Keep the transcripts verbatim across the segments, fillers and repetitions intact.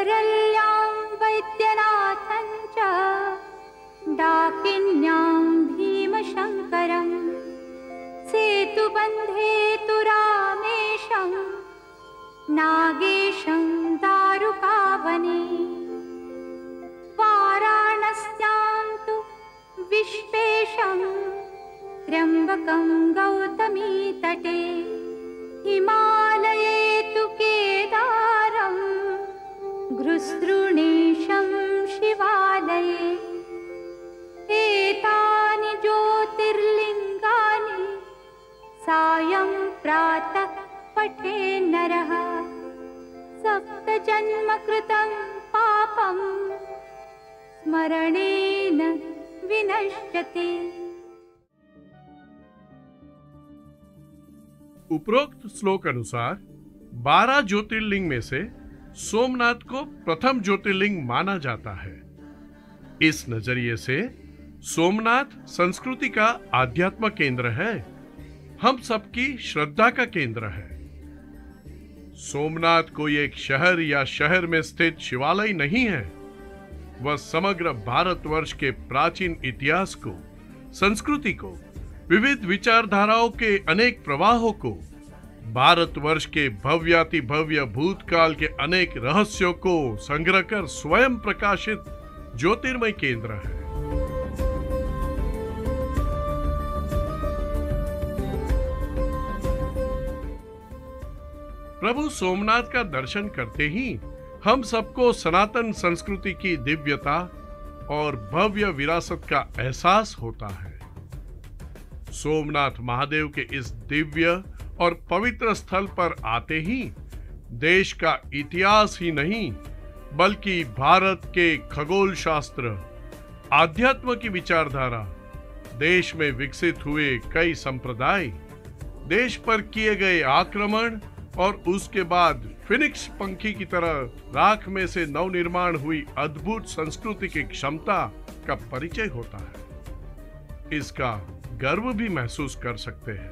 वरल्यां वैद्यनाथं च डाकिन्यां भीमशङ्करं सेतुबन्धे तु रामेशं नागेशं दारुकावने वाराणस्यां तु विश्वेशं त्र्यम्बकं गौतमीतटे हिमालये तु केदारं घृसृणेशं शिवालये एतानि ज्योतिर्लिङ्गानि सायं प्रातः पठे नरः सप्तजन्मकृतं पापं स्मरणेन विनश्यते। उपरोक्त श्लोक अनुसार बारह ज्योतिर्लिंग में से सोमनाथ को प्रथम ज्योतिर्लिंग माना जाता है। इस नजरिए से सोमनाथ संस्कृति का आध्यात्म केंद्र है, हम सबकी श्रद्धा का केंद्र है। सोमनाथ कोई एक शहर या शहर में स्थित शिवालय नहीं है, वह समग्र भारतवर्ष के प्राचीन इतिहास को, संस्कृति को, विविध विचारधाराओं के अनेक प्रवाहों को, भारतवर्ष के भव्याति भव्य भूतकाल के अनेक रहस्यों को संग्रह कर स्वयं प्रकाशित ज्योतिर्मय केंद्र है। प्रभु सोमनाथ का दर्शन करते ही हम सबको सनातन संस्कृति की दिव्यता और भव्य विरासत का एहसास होता है। सोमनाथ महादेव के इस दिव्य और पवित्र स्थल पर आते ही देश का इतिहास ही नहीं बल्कि भारत के खगोल शास्त्र, आध्यात्म की विचारधारा, देश में विकसित हुए कई संप्रदाय, देश पर किए गए आक्रमण और उसके बाद फिनिक्स पंखी की तरह राख में से नवनिर्माण हुई अद्भुत संस्कृति की क्षमता का परिचय होता है। इसका गर्व भी महसूस कर सकते हैं।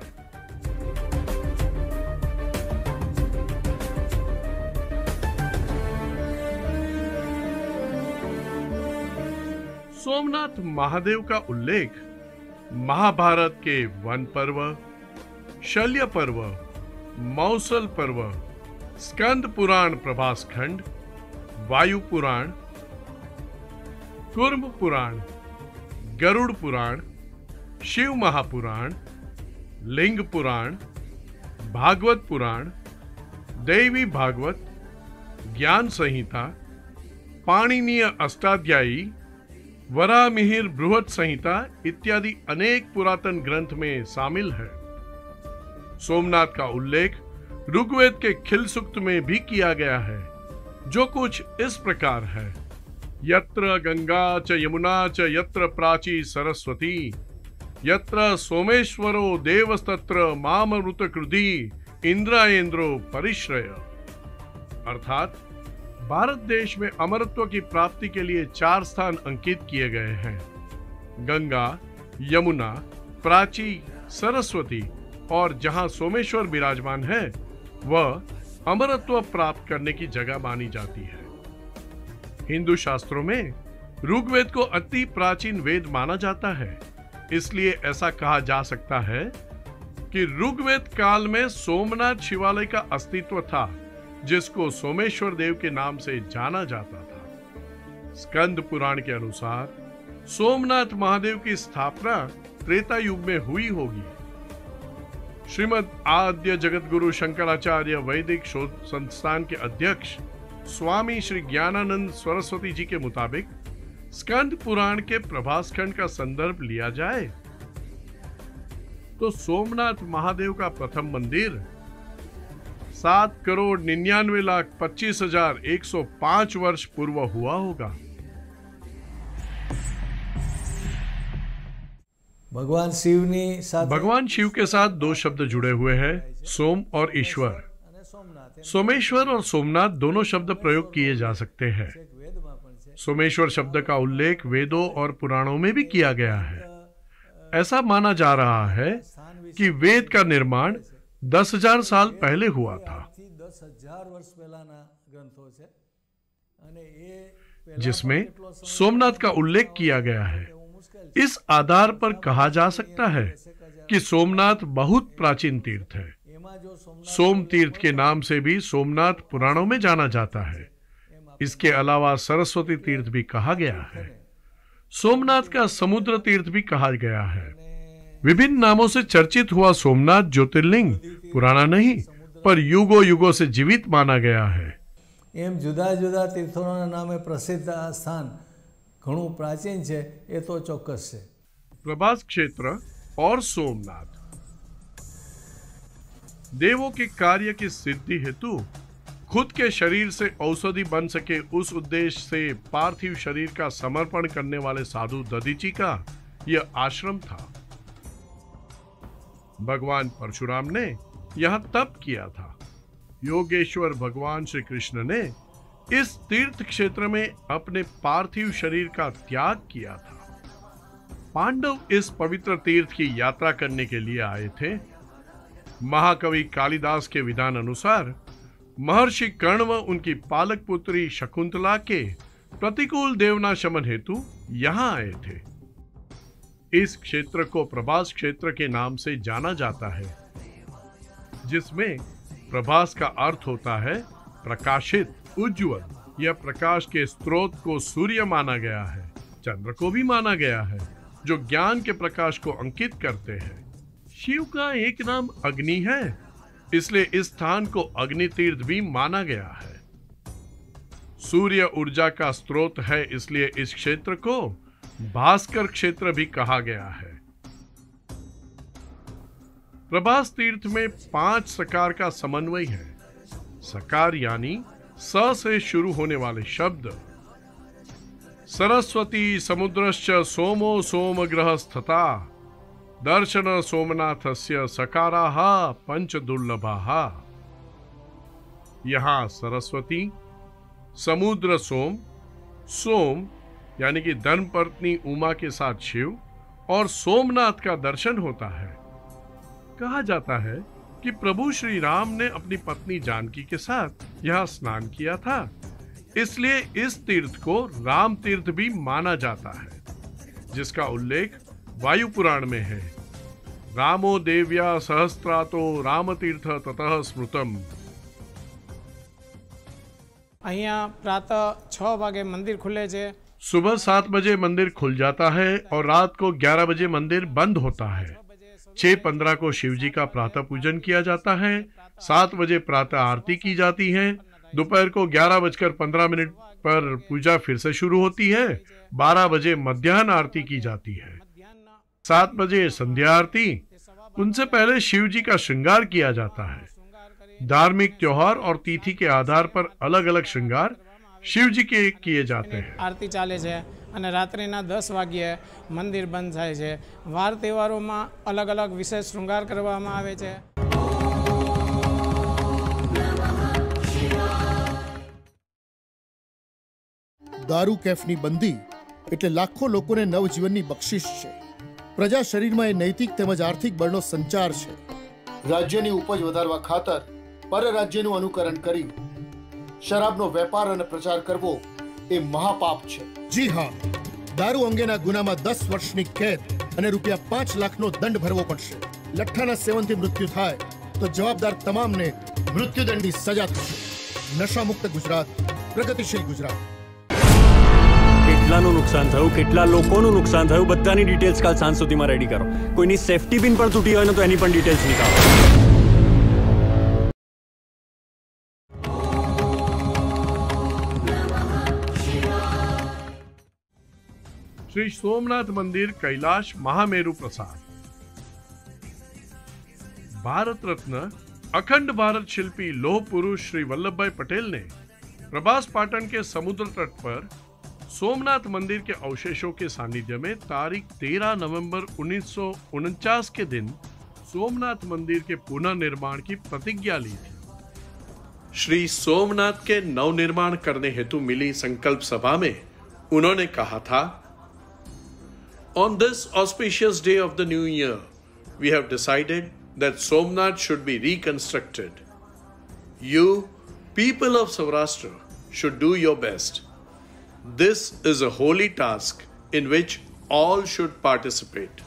सोमनाथ महादेव का उल्लेख महाभारत के वन पर्व, शल्य पर्व, मौसल पर्व, स्कंद पुराण प्रभास खंड, वायु पुराण, कुर्म पुराण, गरुड़ पुराण, शिव महापुराण, लिंग पुराण, भागवत पुराण, देवी भागवत, ज्ञान संहिता, पाणिनीय अष्टाध्यायी, वराहमिहिर बृहत संहिता इत्यादि अनेक पुरातन ग्रंथ में शामिल है। सोमनाथ का उल्लेख ऋग्वेद के खिल सूक्त में भी किया गया है, जो कुछ इस प्रकार है। यत्र गंगा च यमुना च यत्र प्राची सरस्वती यत्र सोमेश्वरो देवस्तत्र मामरुत कृधि इंद्रायेन्द्रो परिश्रय। अर्थात भारत देश में अमरत्व की प्राप्ति के लिए चार स्थान अंकित किए गए हैं: गंगा, यमुना, प्राची, सरस्वती, और जहां सोमेश्वर विराजमान है वह अमरत्व प्राप्त करने की जगह मानी जाती है। हिंदू शास्त्रों में ऋग्वेद को अति प्राचीन वेद माना जाता है, इसलिए ऐसा कहा जा सकता है कि ऋग्वेद काल में सोमनाथ शिवालय का अस्तित्व था, जिसको सोमेश्वर देव के नाम से जाना जाता था। स्कंद पुराण के अनुसार सोमनाथ महादेव की स्थापना त्रेता युग में हुई होगी। श्रीमद आद्य जगतगुरु शंकराचार्य वैदिक शोध संस्थान के अध्यक्ष स्वामी श्री ज्ञानानंद सरस्वती जी के मुताबिक स्कंद पुराण के प्रभास खंड का संदर्भ लिया जाए तो सोमनाथ महादेव का प्रथम मंदिर सात करोड़ निन्यानवे लाख पच्चीस हजार एक सौ पांच वर्ष पूर्व हुआ होगा। भगवान शिव ने साथ भगवान शिव के साथ दो शब्द जुड़े हुए हैं, सोम और ईश्वर। सोमेश्वर और सोमनाथ दोनों शब्द प्रयोग किए जा सकते हैं। सोमेश्वर शब्द का उल्लेख वेदों और पुराणों में भी किया गया है। ऐसा माना जा रहा है कि वेद का निर्माण दस हजार साल पहले हुआ था। दस हजार वर्ष पहला ग्रंथों से जिसमें सोमनाथ का उल्लेख किया गया है। इस आधार पर कहा जा सकता है कि सोमनाथ बहुत प्राचीन तीर्थ है। सोम तीर्थ के नाम से भी सोमनाथ पुराणों में जाना जाता है। इसके अलावा सरस्वती तीर्थ भी कहा गया है। सोमनाथ का समुद्र तीर्थ भी कहा गया है। विभिन्न नामों से चर्चित हुआ सोमनाथ ज्योतिर्लिंग पुराना नहीं, पर युगों युगों से जीवित माना गया है। एम जुदा जुदा तीर्थों नामे प्रसिद्ध आ स्थान घणું प्राचीन है, ये तो चौक्कस है। प्रभास क्षेत्र और सोमनाथ देवों के कार्य की सिद्धि हेतु खुद के शरीर से औषधि बन सके, उस उद्देश्य से पार्थिव शरीर का समर्पण करने वाले साधु दधीची का यह आश्रम था। भगवान परशुराम ने यहां तप किया था। योगेश्वर भगवान श्री कृष्ण ने इस तीर्थ क्षेत्र में अपने पार्थिव शरीर का त्याग किया था। पांडव इस पवित्र तीर्थ की यात्रा करने के लिए आए थे। महाकवि कालिदास के विधान अनुसार महर्षि कर्ण व उनकी पालक पुत्री शकुंतला के प्रतिकूल देवना शमन हेतु यहां आए थे। इस क्षेत्र को प्रभास क्षेत्र के नाम से जाना जाता है, जिसमें प्रभास का अर्थ होता है प्रकाशित, उज्ज्वल। यह प्रकाश के स्रोत को सूर्य माना गया है। चंद्र को भी माना गया है, जो ज्ञान के प्रकाश को अंकित करते हैं। शिव का एक नाम अग्नि है, इसलिए इस स्थान को अग्नि तीर्थ भी माना गया है। सूर्य ऊर्जा का स्रोत है, इसलिए इस क्षेत्र को भास्कर क्षेत्र भी कहा गया है। प्रभास तीर्थ में पांच सकार का समन्वय है। सकार यानी स से शुरू होने वाले शब्द। सरस्वती समुद्रश्च सोमो सोम ग्रहस्थता दर्शन सोमनाथस्य सकाराः पंच दुर्लभाः। यहां सरस्वती, समुद्र सोम, सोम यानी कि धर्मपत्नी उमा के साथ शिव और सोमनाथ का दर्शन होता है। कहा जाता है कि प्रभु श्री राम ने अपनी पत्नी जानकी के साथ यहां स्नान किया था, इसलिए इस तीर्थ को राम तीर्थ भी माना जाता है, जिसका उल्लेख वायु पुराण में है। रामो देव्या सहस्त्रातो राम तीर्थ ततः स्मृतम। अहिया प्रातः छ वागे मंदिर खुले छे। सुबह सात बजे मंदिर खुल जाता है और रात को ग्यारह बजे मंदिर बंद होता है। छह पंद्रह को शिव जी का प्रातः पूजन किया जाता है। सात बजे प्रातः आरती की जाती है। दोपहर को ग्यारह बजकर पंद्रह मिनट पर पूजा फिर से शुरू होती है। बारह बजे मध्याह्न आरती की जाती है। सात बजे संध्या आरती। उनसे पहले शिव जी का श्रृंगार किया जाता है। धार्मिक त्योहार और तिथि के आधार पर अलग अलग श्रृंगार शिव जी के किए जाते हैं। आरती चाले छे अने रात्रिना दस वाग्ये मंदिर बंद थाय छे। वार तहेवारोमां अलग अलग विशेष श्रृंगार करवामां आवे छे। दारू कैफनी बंदी એટલે લાખો લોકોને નવજીવનની બક્ષિસ છે। પ્રજા શરીરમાં એ નૈતિક તેમજ આર્થિક બળનો સંચાર છે। રાજ્યની ઉપજ વધારવા ખાતર પર રાજ્યનું અનુકરણ કરી શરાબનો વેપાર અને પ્રચાર કરવો એ મહાપાપ છે। જી હા, દારૂ અંગેના ગુનામાં દસ વર્ષની કેદ અને રૂપિયા પાંચ લાખનો દંડ ભરવો પડશે। લઠ્ઠાના સેવનથી મૃત્યુ થાય તો જવાબદાર તમામને મૃત્યુદંડની સજા થશે। નશામુક્ત ગુજરાત, પ્રગતિશીલ ગુજરાત। કેટલાનું નુકસાન થયું, કેટલા લોકોનું નુકસાન થયું, બધાની ડિટેલ્સ કાલ સાંજ સુધીમાં રેડી કરો। કોઈની સેફટી પિન પણ તૂટી હોય ને તો એની પણ ડિટેલ્સ નીકાળો। श्री सोमनाथ मंदिर कैलाश महामेरु प्रसाद। भारत रत्न अखंड भारत शिल्पी लोह पुरुष श्री वल्लभ भाई पटेल ने प्रभास पाटन के समुद्र तट पर सोमनाथ मंदिर के अवशेषों के सानिध्य में तारीख तेरह नवंबर उन्नीस सौ उनचास के दिन सोमनाथ मंदिर के पुनः निर्माण की प्रतिज्ञा ली थी। श्री सोमनाथ के नवनिर्माण करने हेतु मिली संकल्प सभा में उन्होंने कहा था, On this auspicious day of the new year, we have decided that Somnath should be reconstructed. You, people of Saurashtra, should do your best. This is a holy task in which all should participate.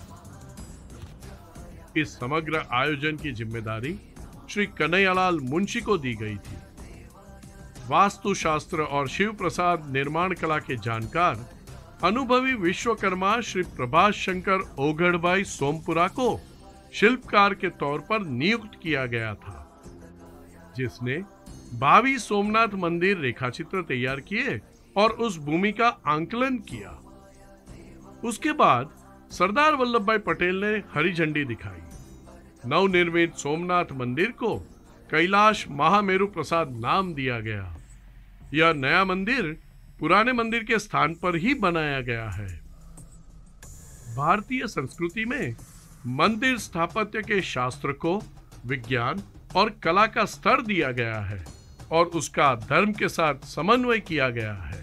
इस समग्र आयोजन की जिम्मेदारी श्री कन्हैयालाल मुंशी को दी गई थी। वास्तुशास्त्र और शिव प्रसाद निर्माण कला के जानकार अनुभवी विश्वकर्मा श्री प्रभास शंकर ओघड़बाई सोमपुरा को शिल्पकार के तौर पर नियुक्त किया गया था, जिसने भावी सोमनाथ मंदिर रेखाचित्र तैयार किए और उस भूमि का आंकलन किया। उसके बाद सरदार वल्लभ भाई पटेल ने हरी झंडी दिखाई। नवनिर्मित सोमनाथ मंदिर को कैलाश महामेरु प्रसाद नाम दिया गया। यह नया मंदिर पुराने मंदिर के स्थान पर ही बनाया गया है। भारतीय संस्कृति में मंदिर स्थापत्य के शास्त्र को विज्ञान और कला का स्तर दिया गया है और उसका धर्म के साथ समन्वय किया गया है।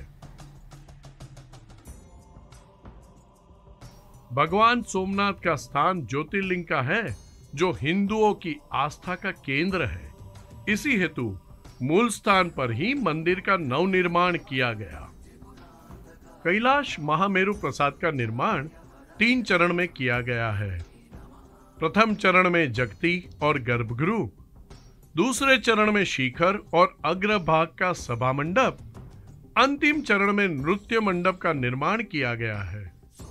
भगवान सोमनाथ का स्थान ज्योतिर्लिंग का है, जो हिंदुओं की आस्था का केंद्र है। इसी हेतु मूल स्थान पर ही मंदिर का नवनिर्माण किया गया। कैलाश महामेरु प्रसाद का निर्माण तीन चरण में किया गया है। प्रथम चरण में जगती और गर्भगृह, दूसरे चरण में शिखर और अग्रभाग का सभा मंडप, अंतिम चरण में नृत्य मंडप का निर्माण किया गया है।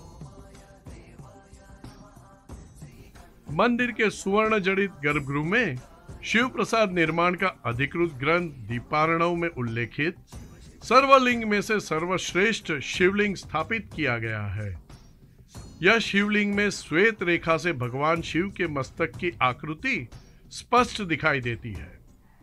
मंदिर के सुवर्ण जड़ित गर्भगृह में शिव प्रसाद निर्माण का अधिकृत ग्रंथ दीपारणव में उल्लेखित सर्वलिंग में से सर्वश्रेष्ठ शिवलिंग स्थापित किया गया है। यह शिवलिंग में श्वेत रेखा से भगवान शिव के मस्तक की आकृति स्पष्ट दिखाई देती है।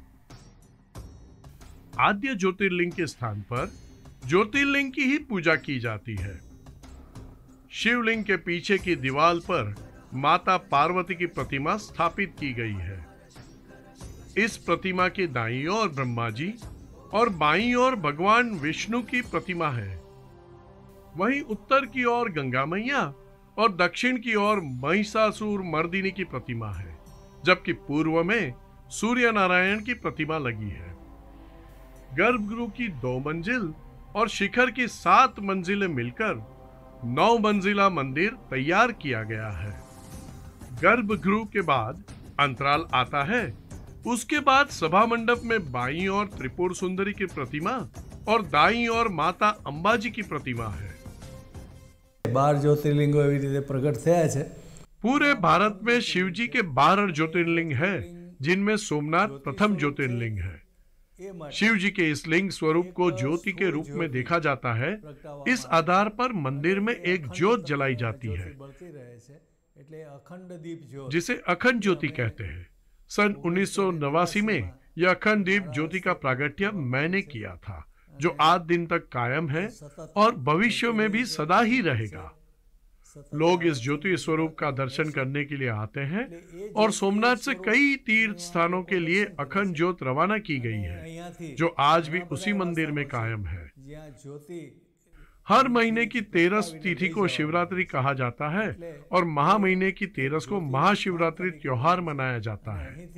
आद्य ज्योतिर्लिंग के स्थान पर ज्योतिर्लिंग की ही पूजा की जाती है। शिवलिंग के पीछे की दीवार पर माता पार्वती की प्रतिमा स्थापित की गई है। इस प्रतिमा के दाईं ओर ब्रह्मा जी और बाईं ओर भगवान विष्णु की प्रतिमा है। वहीं उत्तर की ओर गंगा मैया और दक्षिण की ओर महिषासुर मर्दिनी की प्रतिमा है, जबकि पूर्व में सूर्य नारायण की प्रतिमा लगी है। गर्भगृह की दो मंजिल और शिखर की सात मंजिलें मिलकर नौ मंजिला मंदिर तैयार किया गया है। गर्भगृह के बाद अंतराल आता है। उसके बाद सभा मंडप में बाईं ओर त्रिपुर सुंदरी की प्रतिमा और दाईं ओर माता अंबाजी की प्रतिमा है। बार ज्योतिर्लिंगो एवी रीते प्रकट थया छे। पूरे भारत में शिव जी के बारह ज्योतिर्लिंग हैं, जिनमें सोमनाथ प्रथम ज्योतिर्लिंग है। शिव जी के इस लिंग स्वरूप को ज्योति के रूप में देखा जाता है। इस आधार पर मंदिर में एक ज्योत जलाई जाती है, जिसे अखंड ज्योति कहते हैं। सन उन्नीस सौ नवासी में यह अखंड दीप ज्योति का प्रागट्य मैंने किया था, जो आज दिन तक कायम है और भविष्य में भी सदा ही रहेगा। लोग इस ज्योति स्वरूप का दर्शन करने के लिए आते हैं और सोमनाथ से कई तीर्थ स्थानों के लिए अखंड ज्योत रवाना की गई है, जो आज भी उसी मंदिर में कायम है। हर महीने की तेरस तिथि को शिवरात्रि कहा जाता है और महा महीने की तेरस को महाशिवरात्रि त्योहार मनाया जाता है।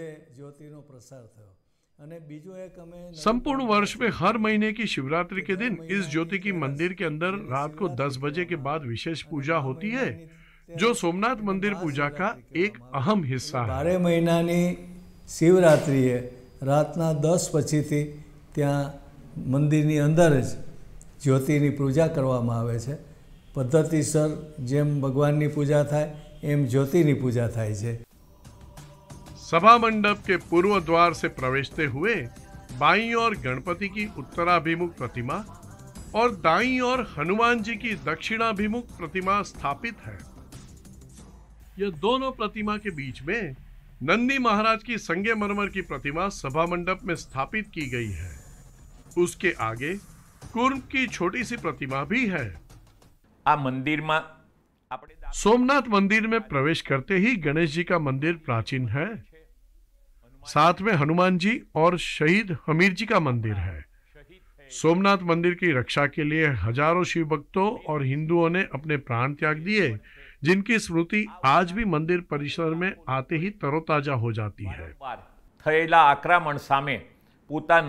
संपूर्ण वर्ष में हर महीने की शिवरात्रि के दिन इस ज्योति की मंदिर के अंदर रात को दस बजे के बाद विशेष पूजा होती है, जो सोमनाथ मंदिर पूजा का एक अहम हिस्सा है। बारह महीना शिवरात्रि है, रातना दस पछी थी त्या मंदिर अंदर ज ज्योतिनी पूजा करवामां आवे छे। पद्धतिसर जेम भगवाननी पूजा थाय एम ज्योतिनी पूजा थाय छे। सभा मंडप के पूर्व द्वार से प्रवेशते हुए बाईं ओर गणपति की उत्तराभिमुख प्रतिमा और दाईं ओर हनुमान जी की दक्षिणाभिमुख प्रतिमा स्थापित है। यह दोनों प्रतिमा के बीच में नंदी महाराज की संगमरमर की प्रतिमा सभा मंडप में स्थापित की गई है। उसके आगे कूर्म की छोटी सी प्रतिमा भी है। आ मंदिर में सोमनाथ मंदिर में प्रवेश करते ही गणेश जी का मंदिर प्राचीन है। साथ में हनुमान जी और शहीद हमीर जी का मंदिर है। सोमनाथ मंदिर की रक्षा के लिए हजारों शिव भक्तों और हिंदुओं ने अपने प्राण त्याग दिए, जिनकी स्मृति आज भी मंदिर परिसर में आते ही तरोताजा हो जाती है। थयेला आक्रमण सामे पोतानो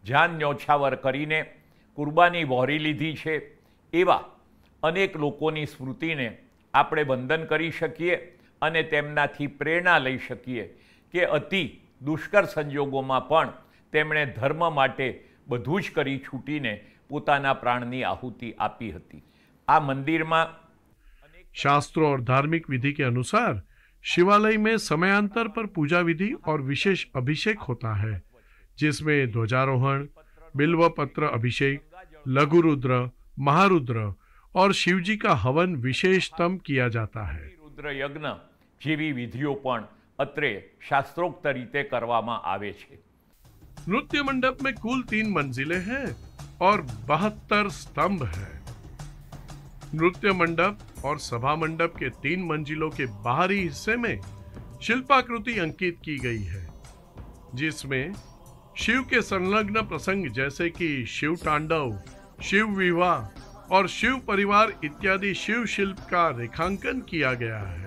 જાન ન્યોછાવર કરીને કુરબાની વહોરી લીધી છે, એવા અનેક લોકોની સ્મૃતિને આપણે વંદન કરી શકીએ અને તેમનાથી પ્રેરણા લઈ શકીએ કે અતિ દુષ્કર સંજોગોમાં પણ તેમણે ધર્મ માટે બધું જ કરી છૂટીને પોતાના प्राणनी आहुति आपी हती। आ मंदिर में शास्त्रों और धार्मिक विधि के अनुसार शिवालय में समयांतर पर पूजा विधि और विशेष अभिषेक होता है, जिसमें ध्वजारोहण, बिल्व पत्र अभिषेक, लघु रुद्र, महारुद्र और शिवजी का हवन विशेषतम किया जाता है। रुद्र यज्ञ जेवी विधिओ पण अत्रे शास्त्रोक्त रीते करवामां आवे छे। नृत्य मंडप में कुल तीन मंजिलें हैं और बहत्तर स्तंभ हैं। नृत्य मंडप और सभा मंडप के तीन मंजिलों के बाहरी हिस्से में शिल्पाकृति अंकित की गई है, जिसमें शिव के संलग्न प्रसंग जैसे कि शिव तांडव, शिव विवाह और शिव परिवार इत्यादि शिव शिल्प का रेखांकन किया गया है।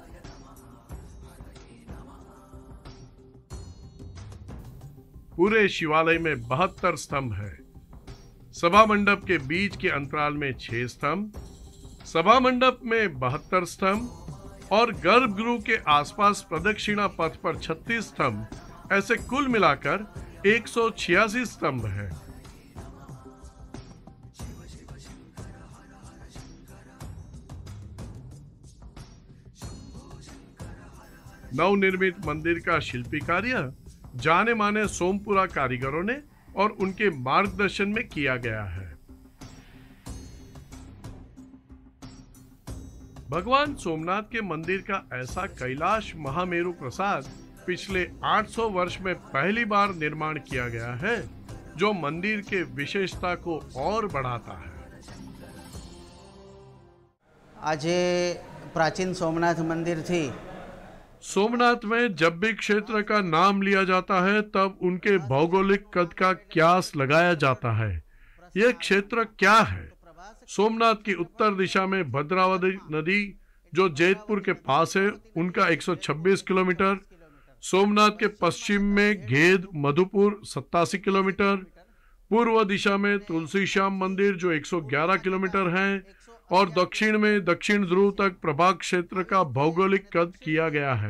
पूरे शिवालय में बहत्तर स्तंभ है। सभा मंडप के बीच के अंतराल में छह स्तंभ, सभा मंडप में बहत्तर स्तंभ और गर्भगृह के आसपास प्रदक्षिणा पथ पर छत्तीस स्तंभ, ऐसे कुल मिलाकर एक सौ छियासी स्तंभ है। नवनिर्मित मंदिर का शिल्पी कार्य जाने माने सोमपुरा कारीगरों ने और उनके मार्गदर्शन में किया गया है। भगवान सोमनाथ के मंदिर का ऐसा कैलाश महामेरु प्रसाद पिछले आठ सौ वर्ष में पहली बार निर्माण किया गया है, जो मंदिर के विशेषता को और बढ़ाता है। आज प्राचीन सोमनाथ मंदिर थी सोमनाथ में जब भी क्षेत्र का नाम लिया जाता है तब उनके भौगोलिक कद का क्यास लगाया जाता है। यह क्षेत्र क्या है? सोमनाथ की उत्तर दिशा में भद्रावती नदी जो जैतपुर के पास है, उनका एक सौ छब्बीस किलोमीटर, सोमनाथ के पश्चिम में घेद मधुपुर सत्तासी किलोमीटर, पूर्व दिशा में तुलसी श्याम मंदिर जो एक सौ ग्यारह किलोमीटर है और दक्षिण में दक्षिण ध्रुव तक प्रभाग क्षेत्र का भौगोलिक कद किया गया है।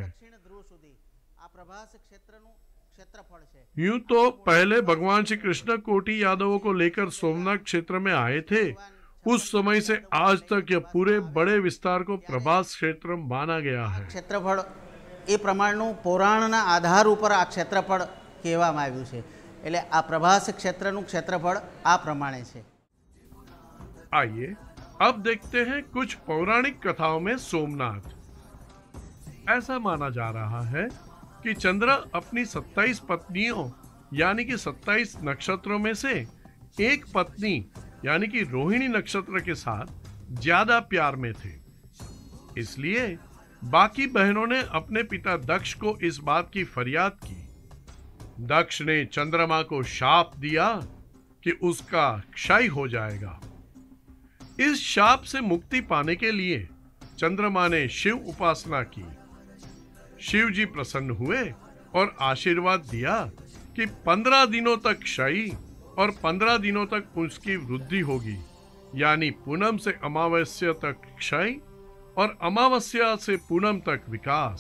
यूं तो पहले भगवान श्री कृष्ण कोटि यादवों को लेकर सोमनाथ क्षेत्र में आए थे। उस समय से आज तक यह पूरे बड़े विस्तार को प्रभास क्षेत्र माना गया है। क्षेत्रफल ए प्रमाणनु पुराणना आधार पर आ क्षेत्रफल कहेवामां आव्युं छे, એટલે આ પ્રભાસ ક્ષેત્રનું ક્ષેત્રફળ આ પ્રમાણે છે। आइए अब देखते हैं कुछ पौराणिक कथाओं में सोमनाथ। ऐसा माना जा रहा है कि चंद्र अपनी सत्ताईस पत्नियों यानी कि सत्ताईस नक्षत्रों में से एक पत्नी यानी कि रोहिणी नक्षत्र के साथ ज्यादा प्यार में थे। इसलिए बाकी बहनों ने अपने पिता दक्ष को इस बात की फरियाद की। दक्ष ने चंद्रमा को शाप दिया कि उसका क्षय हो जाएगा। इस शाप से मुक्ति पाने के लिए चंद्रमा ने शिव उपासना की। शिव जी प्रसन्न हुए और आशीर्वाद दिया कि पंद्रह दिनों तक क्षय और पंद्रह दिनों तक उसकी वृद्धि होगी, यानी पूनम से अमावस्या तक क्षय और अमावस्या से पूनम तक विकास।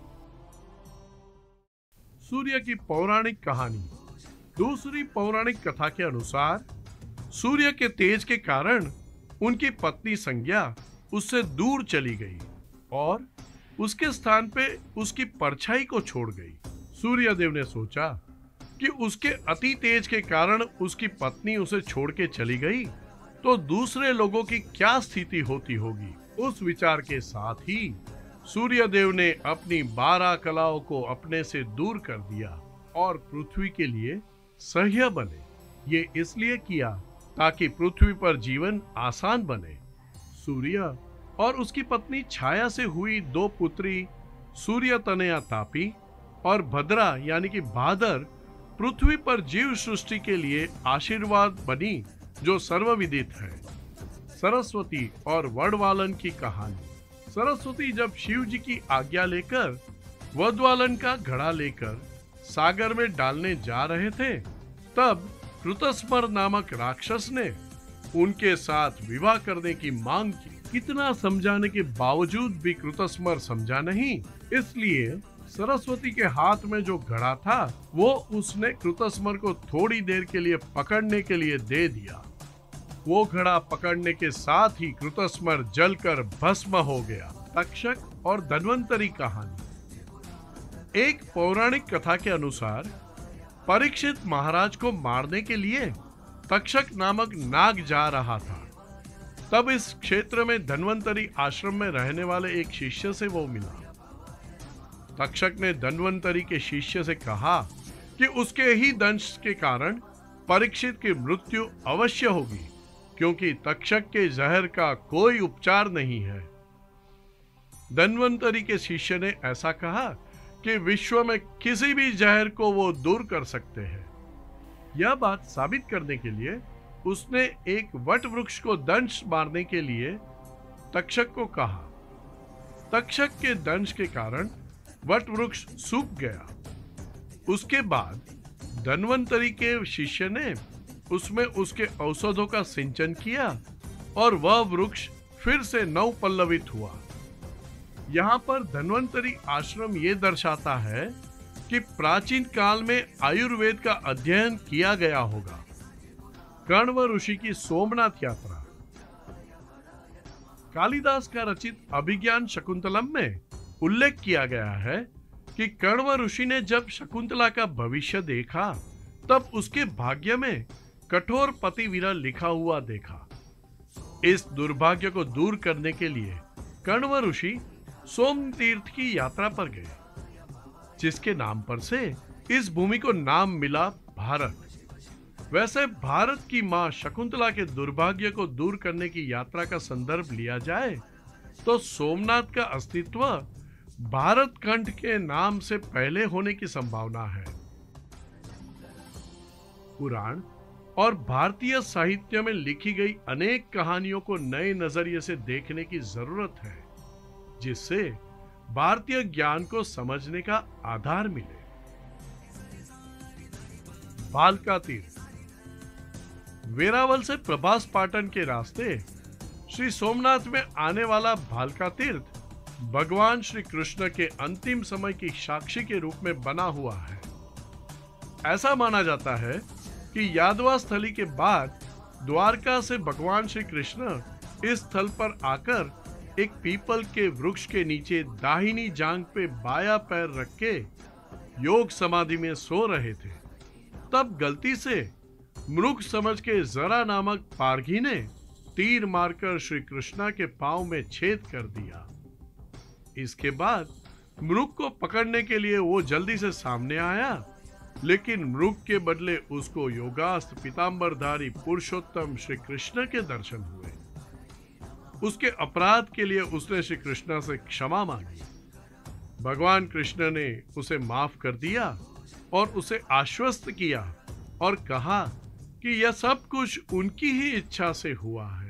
सूर्य की पौराणिक कहानी। दूसरी पौराणिक कथा के अनुसार सूर्य के तेज के कारण उनकी पत्नी संज्ञा उससे दूर चली गई और उसके स्थान पे उसकी परछाई को छोड़ गई। सूर्यदेव ने सोचा कि उसके अति तेज के कारण उसकी पत्नी उसे छोड़ के चली गई तो दूसरे लोगों की क्या स्थिति होती होगी। उस विचार के साथ ही सूर्यदेव ने अपनी बारह कलाओं को अपने से दूर कर दिया और पृथ्वी के लिए सह्य बने। ये इसलिए किया ताकि पृथ्वी पर जीवन आसान बने। सूर्य और उसकी पत्नी छाया से हुई दो पुत्री सूर्य तनया तापी और भद्रा यानी कि भादर पृथ्वी पर जीव सृष्टि के लिए आशीर्वाद बनी, जो सर्वविदित है। सरस्वती और वडवालन की कहानी। सरस्वती जब शिव जी की आज्ञा लेकर वडवालन का घड़ा लेकर सागर में डालने जा रहे थे, तब कृतस्मर नामक राक्षस ने उनके साथ विवाह करने की मांग की। कितना समझाने के बावजूद भी कृतस्मर समझा नहीं, इसलिए सरस्वती के हाथ में जो घड़ा था वो उसने कृतस्मर को थोड़ी देर के लिए पकड़ने के लिए दे दिया। वो घड़ा पकड़ने के साथ ही कृतस्मर जलकर भस्म हो गया। तक्षक और धन्वंतरी कहानी। एक पौराणिक कथा के अनुसार परीक्षित महाराज को मारने के लिए तक्षक नामक नाग जा रहा था। तब इस क्षेत्र में धन्वंतरी आश्रम में रहने वाले एक शिष्य से वो मिला। तक्षक ने धन्वंतरी के शिष्य से कहा कि उसके ही दंश के कारण परीक्षित की मृत्यु अवश्य होगी, क्योंकि तक्षक के जहर का कोई उपचार नहीं है। धन्वंतरी के शिष्य ने ऐसा कहा कि विश्व में किसी भी जहर को वो दूर कर सकते हैं। यह बात साबित करने के लिए उसने एक वट वृक्ष को दंश मारने के लिए तक्षक को कहा। तक्षक के दंश के कारण वट वृक्ष सूख गया। उसके बाद धन्वंतरी के शिष्य ने उसमें उसके औषधों का सिंचन किया और वह वृक्ष फिर से नव पल्लवित हुआ। यहाँ पर धन्वंतरी आश्रम ये दर्शाता है कि प्राचीन काल में आयुर्वेद का अध्ययन किया गया होगा। कण्व ऋषि की सोमनाथ यात्रा। कालिदास का रचित अभिज्ञान शकुंतलम में उल्लेख किया गया है कि कण्व ऋषि ने जब शकुंतला का भविष्य देखा तब उसके भाग्य में कठोर पतिविरह लिखा हुआ देखा। इस दुर्भाग्य को दूर करने के लिए कण्व ऋषि सोम तीर्थ की यात्रा पर गए, जिसके नाम पर से इस भूमि को नाम मिला भारत। वैसे भारत की मां शकुंतला के दुर्भाग्य को दूर करने की यात्रा का संदर्भ लिया जाए तो सोमनाथ का अस्तित्व भारत खंड के नाम से पहले होने की संभावना है। पुराण और भारतीय साहित्य में लिखी गई अनेक कहानियों को नए नजरिए से देखने की जरूरत है, जिससे भारतीय ज्ञान को समझने का आधार मिले। भालका तीर्थ। वेरावल से प्रभास पाटन के रास्ते श्री सोमनाथ में आने वाला भालका तीर्थ भगवान श्री कृष्ण के अंतिम समय की साक्षी के रूप में बना हुआ है। ऐसा माना जाता है कि यादवा स्थली के बाद द्वारका से भगवान श्री कृष्ण इस स्थल पर आकर एक पीपल के वृक्ष के नीचे दाहिनी जांघ पे बाया पैर रख के योग समाधि में सो रहे थे। तब गलती से मृग समझ के जरा नामक पारघी ने तीर मारकर श्री कृष्णा के पांव में छेद कर दिया। इसके बाद मृग को पकड़ने के लिए वो जल्दी से सामने आया, लेकिन मृग के बदले उसको योगास्त्र पीतांबरधारी पुरुषोत्तम श्री कृष्ण के दर्शन हुए। उसके अपराध के लिए उसने श्री कृष्ण से क्षमा मांगी। भगवान कृष्ण ने उसे माफ कर दिया और उसे आश्वस्त किया और कहा कि यह सब कुछ उनकी ही इच्छा से हुआ है।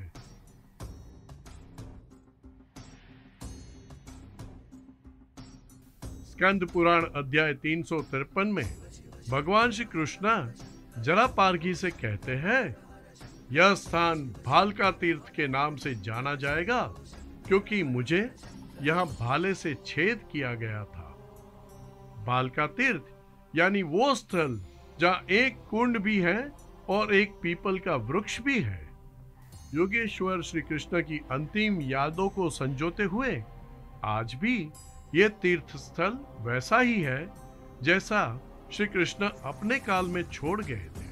स्कंद पुराण अध्याय तीन सौ तिरपन में भगवान श्री कृष्ण जलापारगी से कहते हैं, यह स्थान भालका तीर्थ के नाम से जाना जाएगा क्योंकि मुझे यहाँ भाले से छेद किया गया था। भालका तीर्थ यानी वो स्थल जहाँ एक कुंड भी है और एक पीपल का वृक्ष भी है। योगेश्वर श्री कृष्ण की अंतिम यादों को संजोते हुए आज भी ये तीर्थ स्थल वैसा ही है जैसा श्री कृष्ण अपने काल में छोड़ गए थे।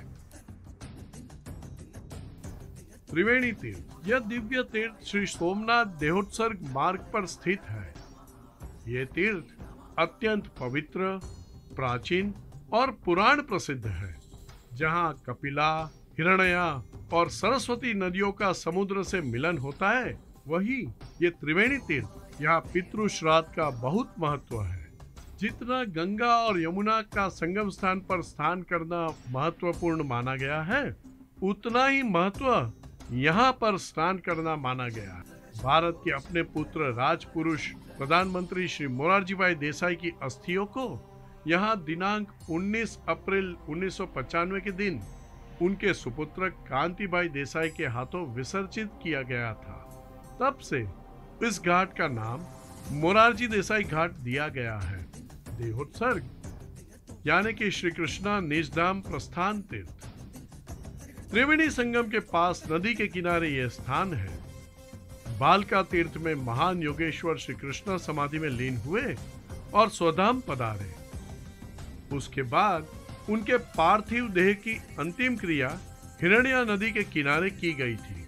त्रिवेणी तीर्थ। यह दिव्य तीर्थ श्री सोमनाथ देहोत्सर्ग मार्ग पर स्थित है। ये तीर्थ अत्यंत पवित्र, प्राचीन और पुराण प्रसिद्ध है। जहाँ कपिला, हिरण्या और सरस्वती नदियों का समुद्र से मिलन होता है, वही ये त्रिवेणी तीर्थ। यहाँ पितृ श्राद्ध का बहुत महत्व है। जितना गंगा और यमुना का संगम स्थान पर स्नान करना महत्वपूर्ण माना गया है, उतना ही महत्व यहाँ पर स्नान करना माना गया है। भारत के अपने पुत्र राजपुरुष प्रधानमंत्री श्री मोरारजी भाई देसाई की अस्थियों को यहाँ दिनांक उन्नीस अप्रैल उन्नीस सौ पचानवे के दिन उनके सुपुत्र कांतिभाई देसाई के हाथों विसर्जित किया गया था। तब से इस घाट का नाम मोरारजी देसाई घाट दिया गया है। देहोत्सर्ग यानी कि श्री कृष्णा निजधाम प्रस्थान तीर्थ। त्रिवेणी संगम के पास नदी के किनारे यह स्थान है। बालका तीर्थ में महान योगेश्वर श्री कृष्ण समाधि में लीन हुए और स्वधाम पधारे। उसके बाद उनके पार्थिव देह की अंतिम क्रिया हिरण्या नदी के किनारे की गई थी।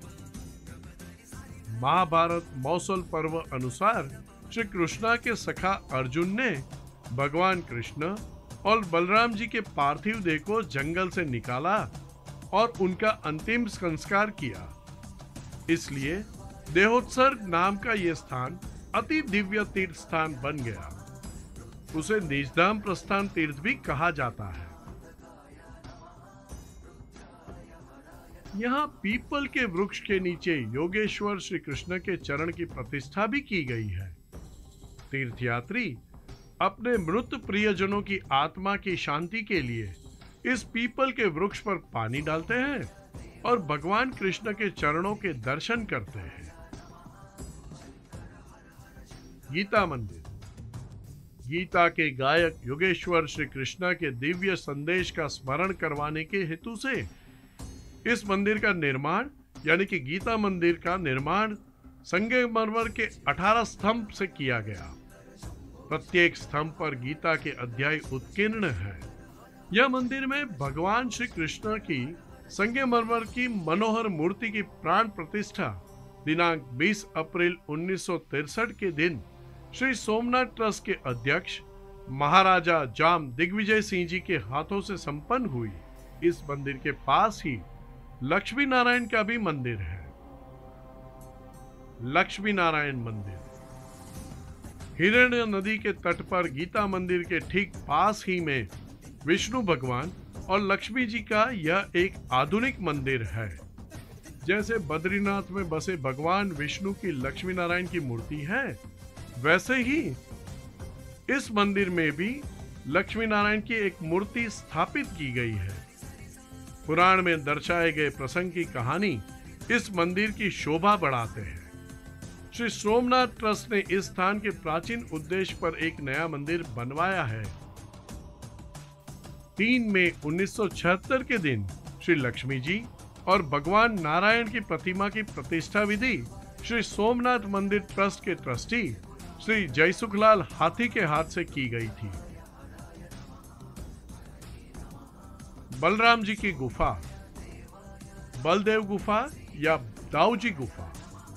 महाभारत मौसल पर्व अनुसार श्री कृष्णा के सखा अर्जुन ने भगवान कृष्ण और बलराम जी के पार्थिव देह को जंगल से निकाला और उनका अंतिम संस्कार किया। इसलिए देहोत्सर्ग नाम का यह स्थान अति दिव्य तीर्थ स्थान बन गया। उसे निजधाम प्रस्थान तीर्थ भी कहा जाता है। यहाँ पीपल के वृक्ष के नीचे योगेश्वर श्री कृष्ण के चरण की प्रतिष्ठा भी की गई है। तीर्थयात्री अपने मृत प्रियजनों की आत्मा की शांति के लिए इस पीपल के वृक्ष पर पानी डालते हैं और भगवान कृष्ण के चरणों के दर्शन करते हैं। गीता मंदिर। गीता के गायक योगेश्वर श्री कृष्ण के दिव्य संदेश का स्मरण करवाने के हेतु से इस मंदिर का निर्माण यानी कि गीता मंदिर का निर्माण संगमरमर के अठारह स्तंभ से किया गया। प्रत्येक स्तंभ पर गीता के अध्याय उत्कीर्ण है। यह मंदिर में भगवान श्री कृष्ण की संगमरमर की मनोहर मूर्ति की प्राण प्रतिष्ठा दिनांक बीस अप्रैल उन्नीस सौ तिरसठ के दिन श्री सोमनाथ ट्रस्ट के अध्यक्ष महाराजा जाम दिग्विजय सिंह जी के हाथों से संपन्न हुई। इस मंदिर के पास ही लक्ष्मी नारायण का भी मंदिर है। लक्ष्मी नारायण मंदिर हिरण्य नदी के तट पर गीता मंदिर के ठीक पास ही में विष्णु भगवान और लक्ष्मी जी का यह एक आधुनिक मंदिर है। जैसे बद्रीनाथ में बसे भगवान विष्णु की लक्ष्मी नारायण की मूर्ति है, वैसे ही इस मंदिर में भी लक्ष्मी नारायण की एक मूर्ति स्थापित की गई है। पुराण में दर्शाए गए प्रसंग की कहानी इस मंदिर की शोभा बढ़ाते हैं। श्री सोमनाथ ट्रस्ट ने इस स्थान के प्राचीन उद्देश्य पर एक नया मंदिर बनवाया है। तीन मई उन्नीस सौ छिहत्तर के दिन श्री लक्ष्मी जी और भगवान नारायण की प्रतिमा की प्रतिष्ठा विधि श्री सोमनाथ मंदिर ट्रस्ट के ट्रस्टी श्री जयसुखलाल हाथी के हाथ से की गई थी। बलराम जी की गुफा, बलदेव गुफा या दाऊजी गुफा।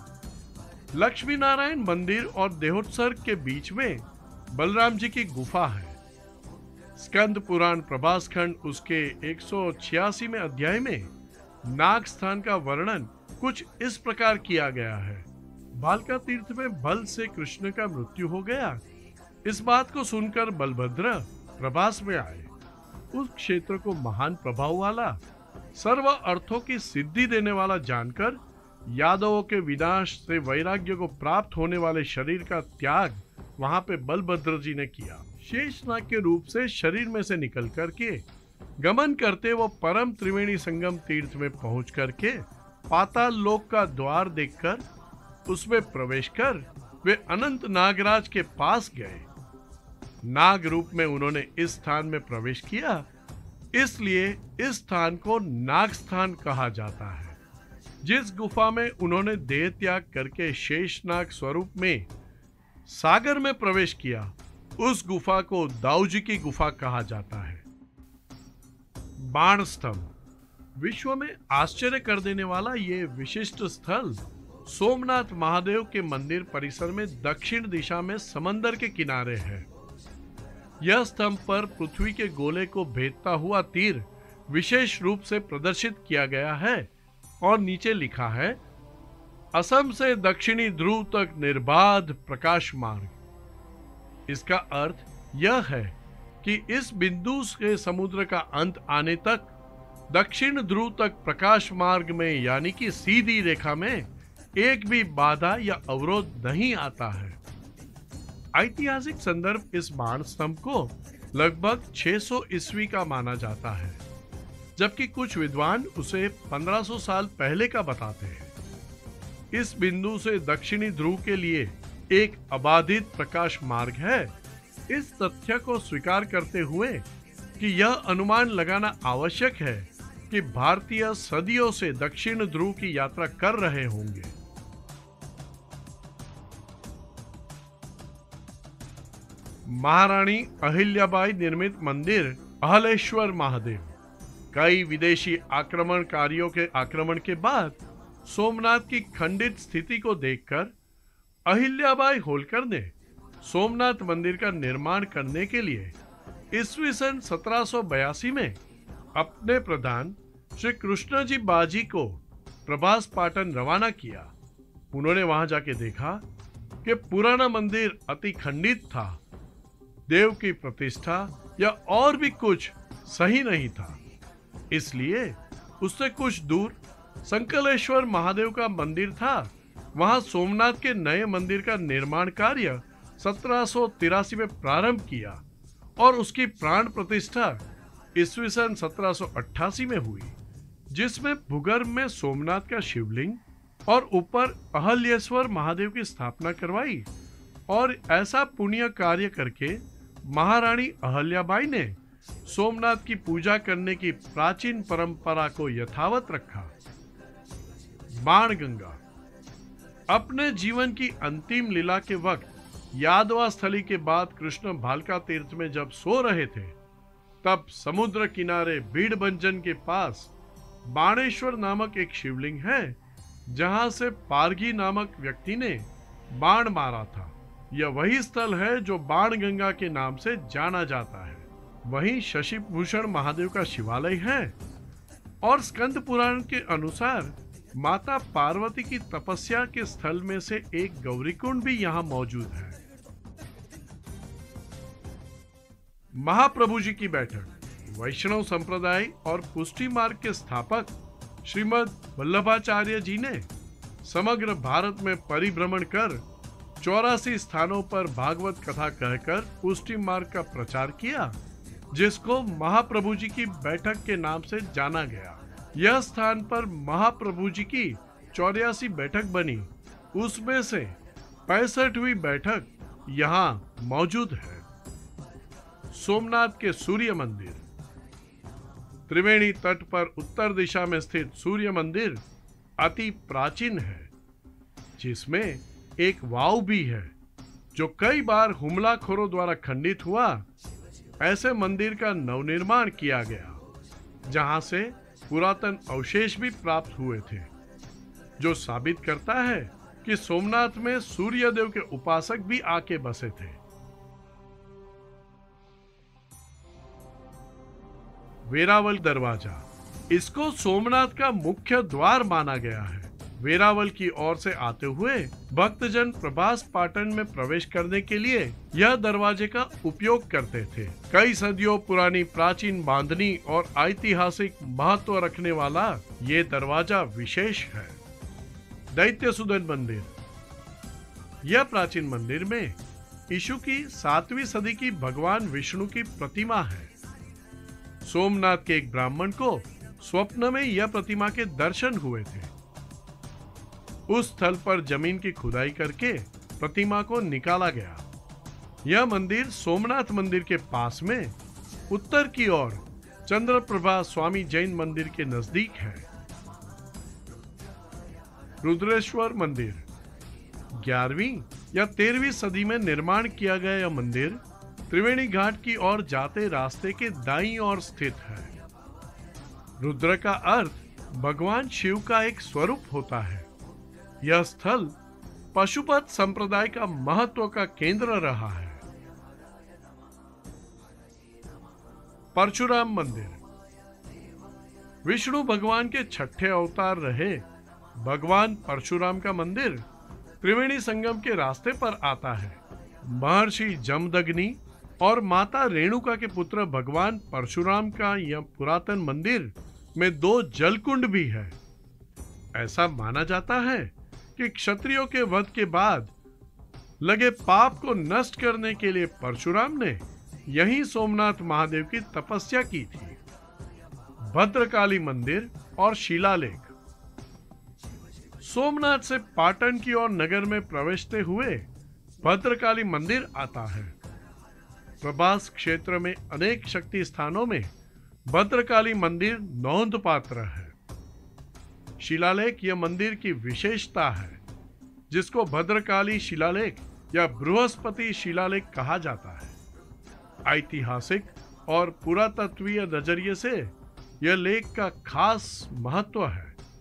लक्ष्मी नारायण मंदिर और देहोत्सर्ग के बीच में बलराम जी की गुफा है। स्कंद पुराण प्रभास खंड उसके एक सौ छियासी में अध्याय में नाग स्थान का वर्णन कुछ इस प्रकार किया गया है। बालका तीर्थ में बल से कृष्ण का मृत्यु हो गया। इस बात को सुनकर बलभद्र प्रभास में आए। उस क्षेत्र को महान प्रभाव वाला, सर्व अर्थों की सिद्धि देने वाला जानकर यादवों के विनाश से वैराग्य को प्राप्त होने वाले शरीर का त्याग वहां पे बलभद्र जी ने किया। शेषनाग के रूप से शरीर में से निकल करके गमन करते वो परम त्रिवेणी संगम तीर्थ में पहुंच करके पाताल लोक का द्वार देखकर उसमें प्रवेश कर वे अनंत नागराज के पास गए। नाग रूप में उन्होंने इस स्थान में प्रवेश किया, इसलिए इस स्थान को नाग स्थान कहा जाता है। जिस गुफा में उन्होंने देह त्याग करके शेषनाग स्वरूप में सागर में प्रवेश किया, उस गुफा को दाऊजी की गुफा कहा जाता है। बाण स्तंभ। विश्व में आश्चर्य कर देने वाला ये विशिष्ट स्थल सोमनाथ महादेव के मंदिर परिसर में दक्षिण दिशा में समंदर के किनारे है। यह स्तंभ पर पृथ्वी के गोले को भेदता हुआ तीर विशेष रूप से प्रदर्शित किया गया है और नीचे लिखा है, असम से दक्षिणी ध्रुव तक निर्बाध प्रकाश मार्ग। इसका अर्थ यह है कि इस बिंदु से समुद्र का अंत आने तक दक्षिण ध्रुव तक प्रकाश मार्ग में यानी कि सीधी रेखा में एक भी बाधा या अवरोध नहीं आता है। ऐतिहासिक संदर्भ इस बाण स्तंभ को लगभग छह सौ ईस्वी का माना जाता है। जबकि कुछ विद्वान उसे पंद्रह सौ साल पहले का बताते हैं। इस बिंदु से दक्षिणी ध्रुव के लिए एक अबाधित प्रकाश मार्ग है। इस तथ्य को स्वीकार करते हुए कि यह अनुमान लगाना आवश्यक है कि भारतीय सदियों से दक्षिण ध्रुव की यात्रा कर रहे होंगे। महारानी अहिल्याबाई निर्मित मंदिर अहलेश्वर महादेव। कई विदेशी आक्रमणकारियों के आक्रमण के बाद सोमनाथ की खंडित स्थिति को देखकर अहिल्याबाई होलकर ने सोमनाथ मंदिर का निर्माण करने के लिए ईस्वी सन सत्रह सौ बयासी में अपने प्रधान श्री कृष्णजी बाजी को प्रभास पाटन रवाना किया। उन्होंने वहां जाके देखा कि पुराना मंदिर अति खंडित था, देव की प्रतिष्ठा या और भी कुछ सही नहीं था। इसलिए उससे कुछ दूर संकलेश्वर महादेव का मंदिर था। वहां सोमनाथ के नए मंदिर का निर्माण कार्य सत्रह सौ तिरासी में प्रारंभ किया और उसकी प्राण प्रतिष्ठा ईस्वी सन सत्रह सौ अट्ठासी में हुई, जिसमें भूगर्भ में सोमनाथ का शिवलिंग और ऊपर अहल्येश्वर महादेव की स्थापना करवाई। और ऐसा पुण्य कार्य करके महारानी अहल्याबाई ने सोमनाथ की पूजा करने की प्राचीन परंपरा को यथावत रखा। बाणगंगा। अपने जीवन की अंतिम लीला के वक्त यादवा स्थली के बाद कृष्ण भालका तीर्थ में जब सो रहे थे, तब समुद्र किनारे भीड़भंजन के पास बाणेश्वर नामक एक शिवलिंग है, जहां से पारगी नामक व्यक्ति ने बाण मारा था। यह वही स्थल है जो बाणगंगा के नाम से जाना जाता है। वहीं शशिभूषण महादेव का शिवालय है और स्कंद पुराण के अनुसार माता पार्वती की तपस्या के स्थल में से एक गौरीकुंड भी यहाँ मौजूद है। महाप्रभु जी की बैठक। वैष्णव संप्रदाय और पुष्टि मार्ग के स्थापक श्रीमद वल्लभाचार्य जी ने समग्र भारत में परिभ्रमण कर चौरासी स्थानों पर भागवत कथा कहकर पुष्टि मार्ग का प्रचार किया, जिसको महाप्रभु जी की बैठक के नाम से जाना गया। यह स्थान पर महाप्रभु जी की चौरासी बैठक बनी, उसमें से पैंसठवीं बैठक यहाँ मौजूद है। सोमनाथ के सूर्य मंदिर। त्रिवेणी तट पर उत्तर दिशा में स्थित सूर्य मंदिर अति प्राचीन है, जिसमें एक वाव भी है जो कई बार हमलाखोरों द्वारा खंडित हुआ। ऐसे मंदिर का नवनिर्माण किया गया, जहां से पुरातन अवशेष भी प्राप्त हुए थे, जो साबित करता है कि सोमनाथ में सूर्यदेव के उपासक भी आके बसे थे। वेरावल दरवाजा। इसको सोमनाथ का मुख्य द्वार माना गया है। वेरावल की ओर से आते हुए भक्तजन प्रभास पाटन में प्रवेश करने के लिए यह दरवाजे का उपयोग करते थे। कई सदियों पुरानी प्राचीन बांधनी और ऐतिहासिक महत्व रखने वाला ये दरवाजा विशेष है। दैत्यसुदन मंदिर। यह प्राचीन मंदिर में यीशु की सातवीं सदी की भगवान विष्णु की प्रतिमा है। सोमनाथ के एक ब्राह्मण को स्वप्न में यह प्रतिमा के दर्शन हुए थे। उस स्थल पर जमीन की खुदाई करके प्रतिमा को निकाला गया। यह मंदिर सोमनाथ मंदिर के पास में उत्तर की ओर चंद्रप्रभा स्वामी जैन मंदिर के नजदीक है। रुद्रेश्वर मंदिर। ग्यारहवीं या तेरहवीं सदी में निर्माण किया गया यह मंदिर त्रिवेणी घाट की ओर जाते रास्ते के दाईं ओर स्थित है। रुद्र का अर्थ भगवान शिव का एक स्वरूप होता है। यह स्थल पशुपत संप्रदाय का महत्व का केंद्र रहा है। परशुराम मंदिर। विष्णु भगवान के छठे अवतार रहे भगवान परशुराम का मंदिर त्रिवेणी संगम के रास्ते पर आता है। महर्षि जमदग्नि और माता रेणुका के पुत्र भगवान परशुराम का यह पुरातन मंदिर में दो जलकुंड भी है। ऐसा माना जाता है कि क्षत्रियों के वध के बाद लगे पाप को नष्ट करने के लिए परशुराम ने यहीं सोमनाथ महादेव की तपस्या की थी। भद्रकाली मंदिर और शिलालेख। सोमनाथ से पाटन की ओर नगर में प्रवेशते हुए भद्रकाली मंदिर आता है। प्रभास क्षेत्र में अनेक शक्ति स्थानों में भद्रकाली मंदिर नोंदपात्र है। शिलालेख यह मंदिर की विशेषता है, जिसको भद्रकाली शिलालेख या बृहस्पति शिलालेख कहा जाता है। ऐतिहासिक और पुरातत्वीय नजरिए से यह लेख का खास महत्व है।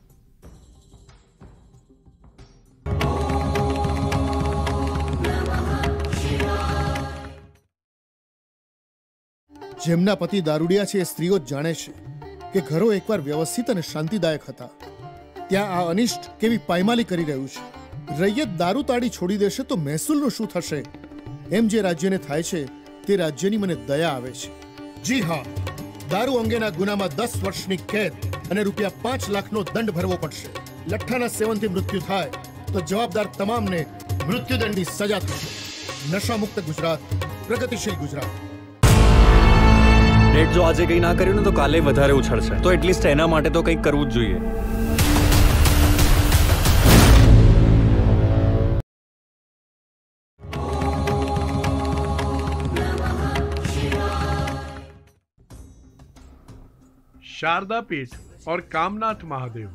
જેમના પતિ દારૂડિયા છે એ સ્ત્રીઓ જ જાણે છે કે ઘરો એકવાર વ્યવસ્થિત અને શાંતિદાયક હતા, ત્યાં આ અનિષ્ટ કેવી પાયમાલી કરી રહ્યું છે। રૈયત દારૂ તાળી છોડી દેશે તો મહેસૂલનું શું થશે? એમ જે રાજ્યને થાય છે તે રાજ્યની મને દયા આવે છે। જી હા, દારૂ અંગેના ગુનામાં દસ વર્ષની કેદ અને રૂપિયા પાંચ લાખનો દંડ ભરવો પડશે। લઠ્ઠાના સેવનથી મૃત્યુ થાય તો જવાબદાર તમામને મૃત્યુદંડની સજા થશે। નશામુક્ત ગુજરાત, પ્રગતિશીલ ગુજરાત। નેટ જો આજે કંઈ ના કર્યું ને તો કાલે વધારે ઉછળશે, તો એટલીસ્ટ એના માટે તો કંઈક કરવું જ જોઈએ। शारदा पीठ और कामनाथ महादेव।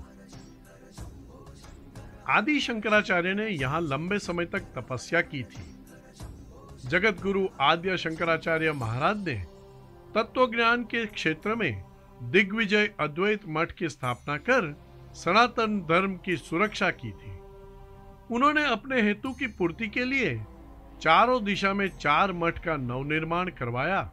आदि शंकराचार्य ने यहां लंबे समय तक तपस्या की थी। जगत गुरु आद्य शंकराचार्य महाराज ने तत्वज्ञान के क्षेत्र में दिग्विजय अद्वैत मठ की स्थापना कर सनातन धर्म की सुरक्षा की थी। उन्होंने अपने हेतु की पूर्ति के लिए चारों दिशा में चार मठ का नवनिर्माण करवाया।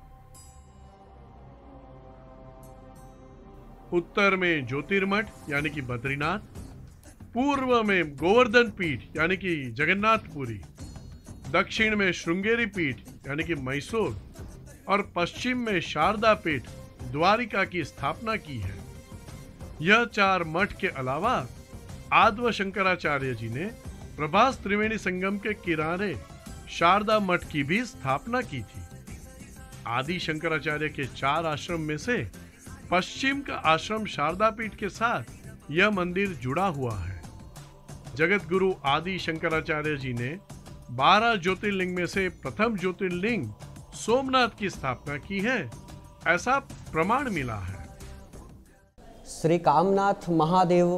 उत्तर में ज्योतिर्मठ यानी कि बद्रीनाथ, पूर्व में गोवर्धन पीठ यानी कि जगन्नाथपुरी, दक्षिण में श्रृंगेरी पीठ यानी कि मैसूर और पश्चिम में शारदा पीठ द्वारिका की स्थापना की है। यह चार मठ के अलावा आद्य शंकराचार्य जी ने प्रभास त्रिवेणी संगम के किनारे शारदा मठ की भी स्थापना की थी। आदि शंकराचार्य के चार आश्रम में से पश्चिम का आश्रम शारदा पीठ के साथ यह मंदिर जुड़ा हुआ है। जगत गुरु आदि शंकराचार्य जी ने बारह ज्योतिर्लिंग में से प्रथम ज्योतिर्लिंग सोमनाथ की स्थापना की है, ऐसा प्रमाण मिला है। श्री कामनाथ महादेव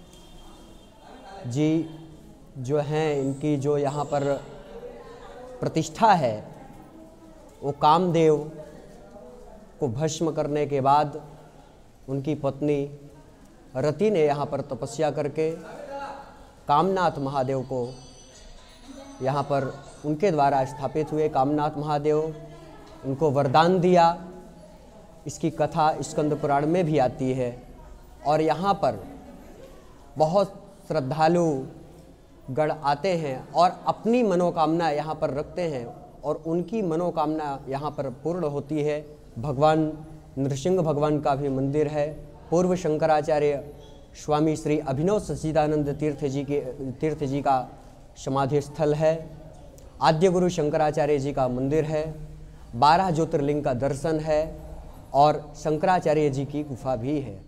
जी जो हैं, इनकी जो यहाँ पर प्रतिष्ठा है, वो कामदेव को भस्म करने के बाद उनकी पत्नी रति ने यहाँ पर तपस्या करके कामनाथ महादेव को यहाँ पर उनके द्वारा स्थापित हुए। कामनाथ महादेव उनको वरदान दिया। इसकी कथा स्कंद पुराण में भी आती है और यहाँ पर बहुत श्रद्धालु गण आते हैं और अपनी मनोकामना यहाँ पर रखते हैं और उनकी मनोकामना यहाँ पर पूर्ण होती है। भगवान नृसिंह भगवान का भी मंदिर है। पूर्व शंकराचार्य स्वामी श्री अभिनव सच्चिदानंद तीर्थ जी के तीर्थ जी का समाधि स्थल है। आद्य गुरु शंकराचार्य जी का मंदिर है। बारह ज्योतिर्लिंग का दर्शन है और शंकराचार्य जी की गुफा भी है।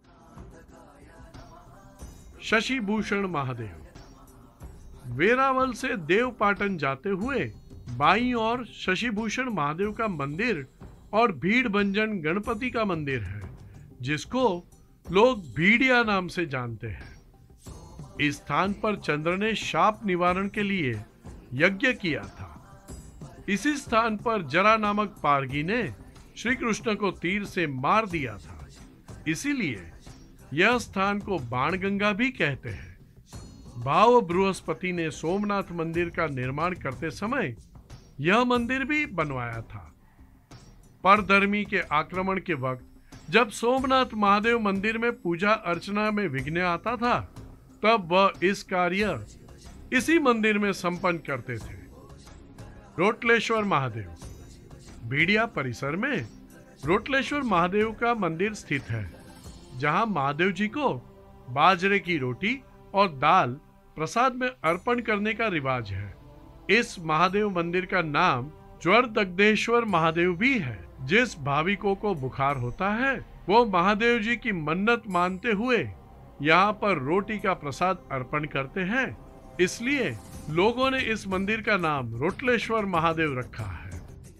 शशि भूषण महादेव। वेरावल से देवपाटन जाते हुए बाईं ओर शशि भूषण महादेव का मंदिर और भीड़ भंजन गणपति का मंदिर है, जिसको लोग भीड़िया नाम से जानते हैं। इस स्थान पर चंद्र ने शाप निवारण के लिए यज्ञ किया था। इसी स्थान पर जरा नामक पारगी ने श्री कृष्ण को तीर से मार दिया था, इसीलिए यह स्थान को बाणगंगा भी कहते हैं। भाव बृहस्पति ने सोमनाथ मंदिर का निर्माण करते समय यह मंदिर भी बनवाया था। परधर्मी के आक्रमण के वक्त जब सोमनाथ महादेव मंदिर में पूजा अर्चना में विघ्न आता था, तब वह इस कार्य इसी मंदिर में संपन्न करते थे। रोटलेश्वर महादेव। भीड़िया परिसर में रोटलेश्वर महादेव का मंदिर स्थित है, जहां महादेव जी को बाजरे की रोटी और दाल प्रसाद में अर्पण करने का रिवाज है। इस महादेव मंदिर का नाम ज्वर दग्धेश्वर महादेव भी है। जिस भाविकों को बुखार होता है वो महादेव जी की मन्नत मानते हुए यहाँ पर रोटी का प्रसाद अर्पण करते हैं, इसलिए लोगों ने इस मंदिर का नाम रोटलेश्वर महादेव रखा है।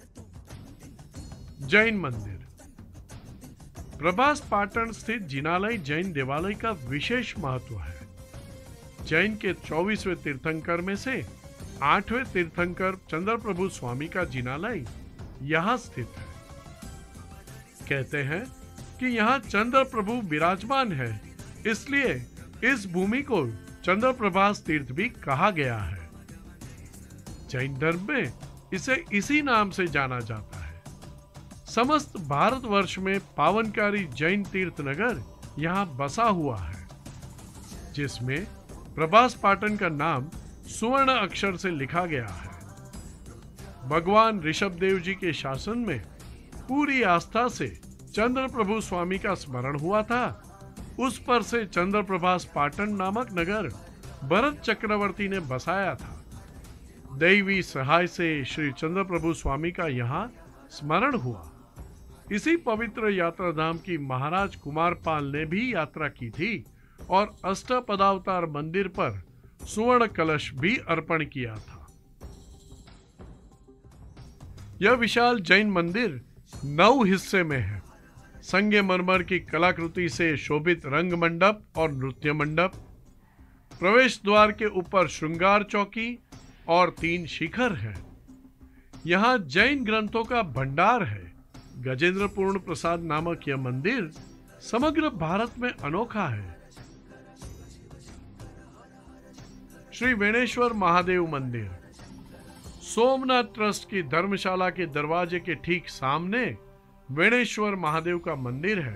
जैन मंदिर। प्रभास पाटन स्थित जिनालय जैन देवालय का विशेष महत्व है। जैन के चौबीसवें तीर्थंकर में से आठवें तीर्थंकर चंद्रप्रभु स्वामी का जिनालय यहाँ स्थित है। कहते हैं कि यहाँ चंद्रप्रभु विराजमान है, इसलिए इस भूमि को चंद्रप्रभास तीर्थ भी कहा गया है। जैन धर्म में इसे इसी नाम से जाना जाता है। समस्त भारतवर्ष में पावनकारी जैन तीर्थ नगर यहाँ बसा हुआ है, जिसमें प्रभास पाटन का नाम सुवर्ण अक्षर से लिखा गया है। भगवान ऋषभदेव जी के शासन में पूरी आस्था से चंद्रप्रभु स्वामी का स्मरण हुआ था। उस पर से चंद्रप्रभास पाटन नामक नगर भरत चक्रवर्ती ने बसाया था। दैवी सहाय से श्री चंद्रप्रभु स्वामी का यहाँ स्मरण हुआ। इसी पवित्र यात्रा धाम की महाराज कुमारपाल ने भी यात्रा की थी और अष्टपदावतार मंदिर पर सुवर्ण कलश भी अर्पण किया था। यह विशाल जैन मंदिर नौ हिस्से में है। संगमरमर की कलाकृति से शोभित रंग मंडप और नृत्य मंडप, प्रवेश द्वार के ऊपर श्रृंगार चौकी और तीन शिखर है। यहाँ जैन ग्रंथों का भंडार है। गजेंद्र पूर्ण प्रसाद नामक यह मंदिर समग्र भारत में अनोखा है। श्री वेणेश्वर महादेव मंदिर। सोमनाथ ट्रस्ट की धर्मशाला के दरवाजे के ठीक सामने वेणेश्वर महादेव का मंदिर है।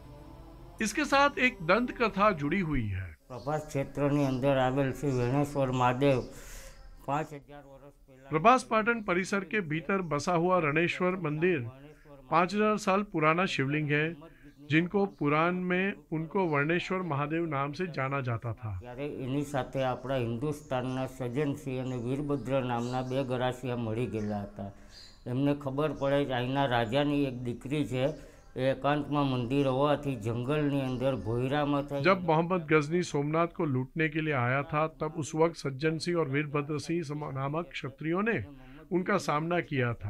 इसके साथ एक दंत कथा जुड़ी हुई है। प्रभास क्षेत्र ની અંદર આવેલ શ્રી વેણેશ્વર મહાદેવ पाँच हजार वर्ष पहला प्रभास पाटन परिसर के भीतर बसा हुआ रणेश्वर मंदिर पाँच हजार साल पुराना शिवलिंग है, जिनको पुराण में उनको वर्णेश्वर महादेव नाम से जाना जाता था। ત્યારે એની સાથે આપણા હિન્દુસ્તાનના સજ્જનસિંહ અને વીરભદ્ર નામના બે ગરાસિયા મળી ગયેલા હતા। એમને ખબર પડે કે અહીંના રાજાની એક દીકરી છે, એ એકાંતમાં મંદિર હોવાથી જંગલની અંદર ભોયરામાં થઈ। जब मोहम्मद गजनी सोमनाथ को लूटने के लिए आया था, तब उस वक्त सज्जन सिंह और वीरभद्र सिंह नामक क्षत्रियों ने उनका सामना किया था।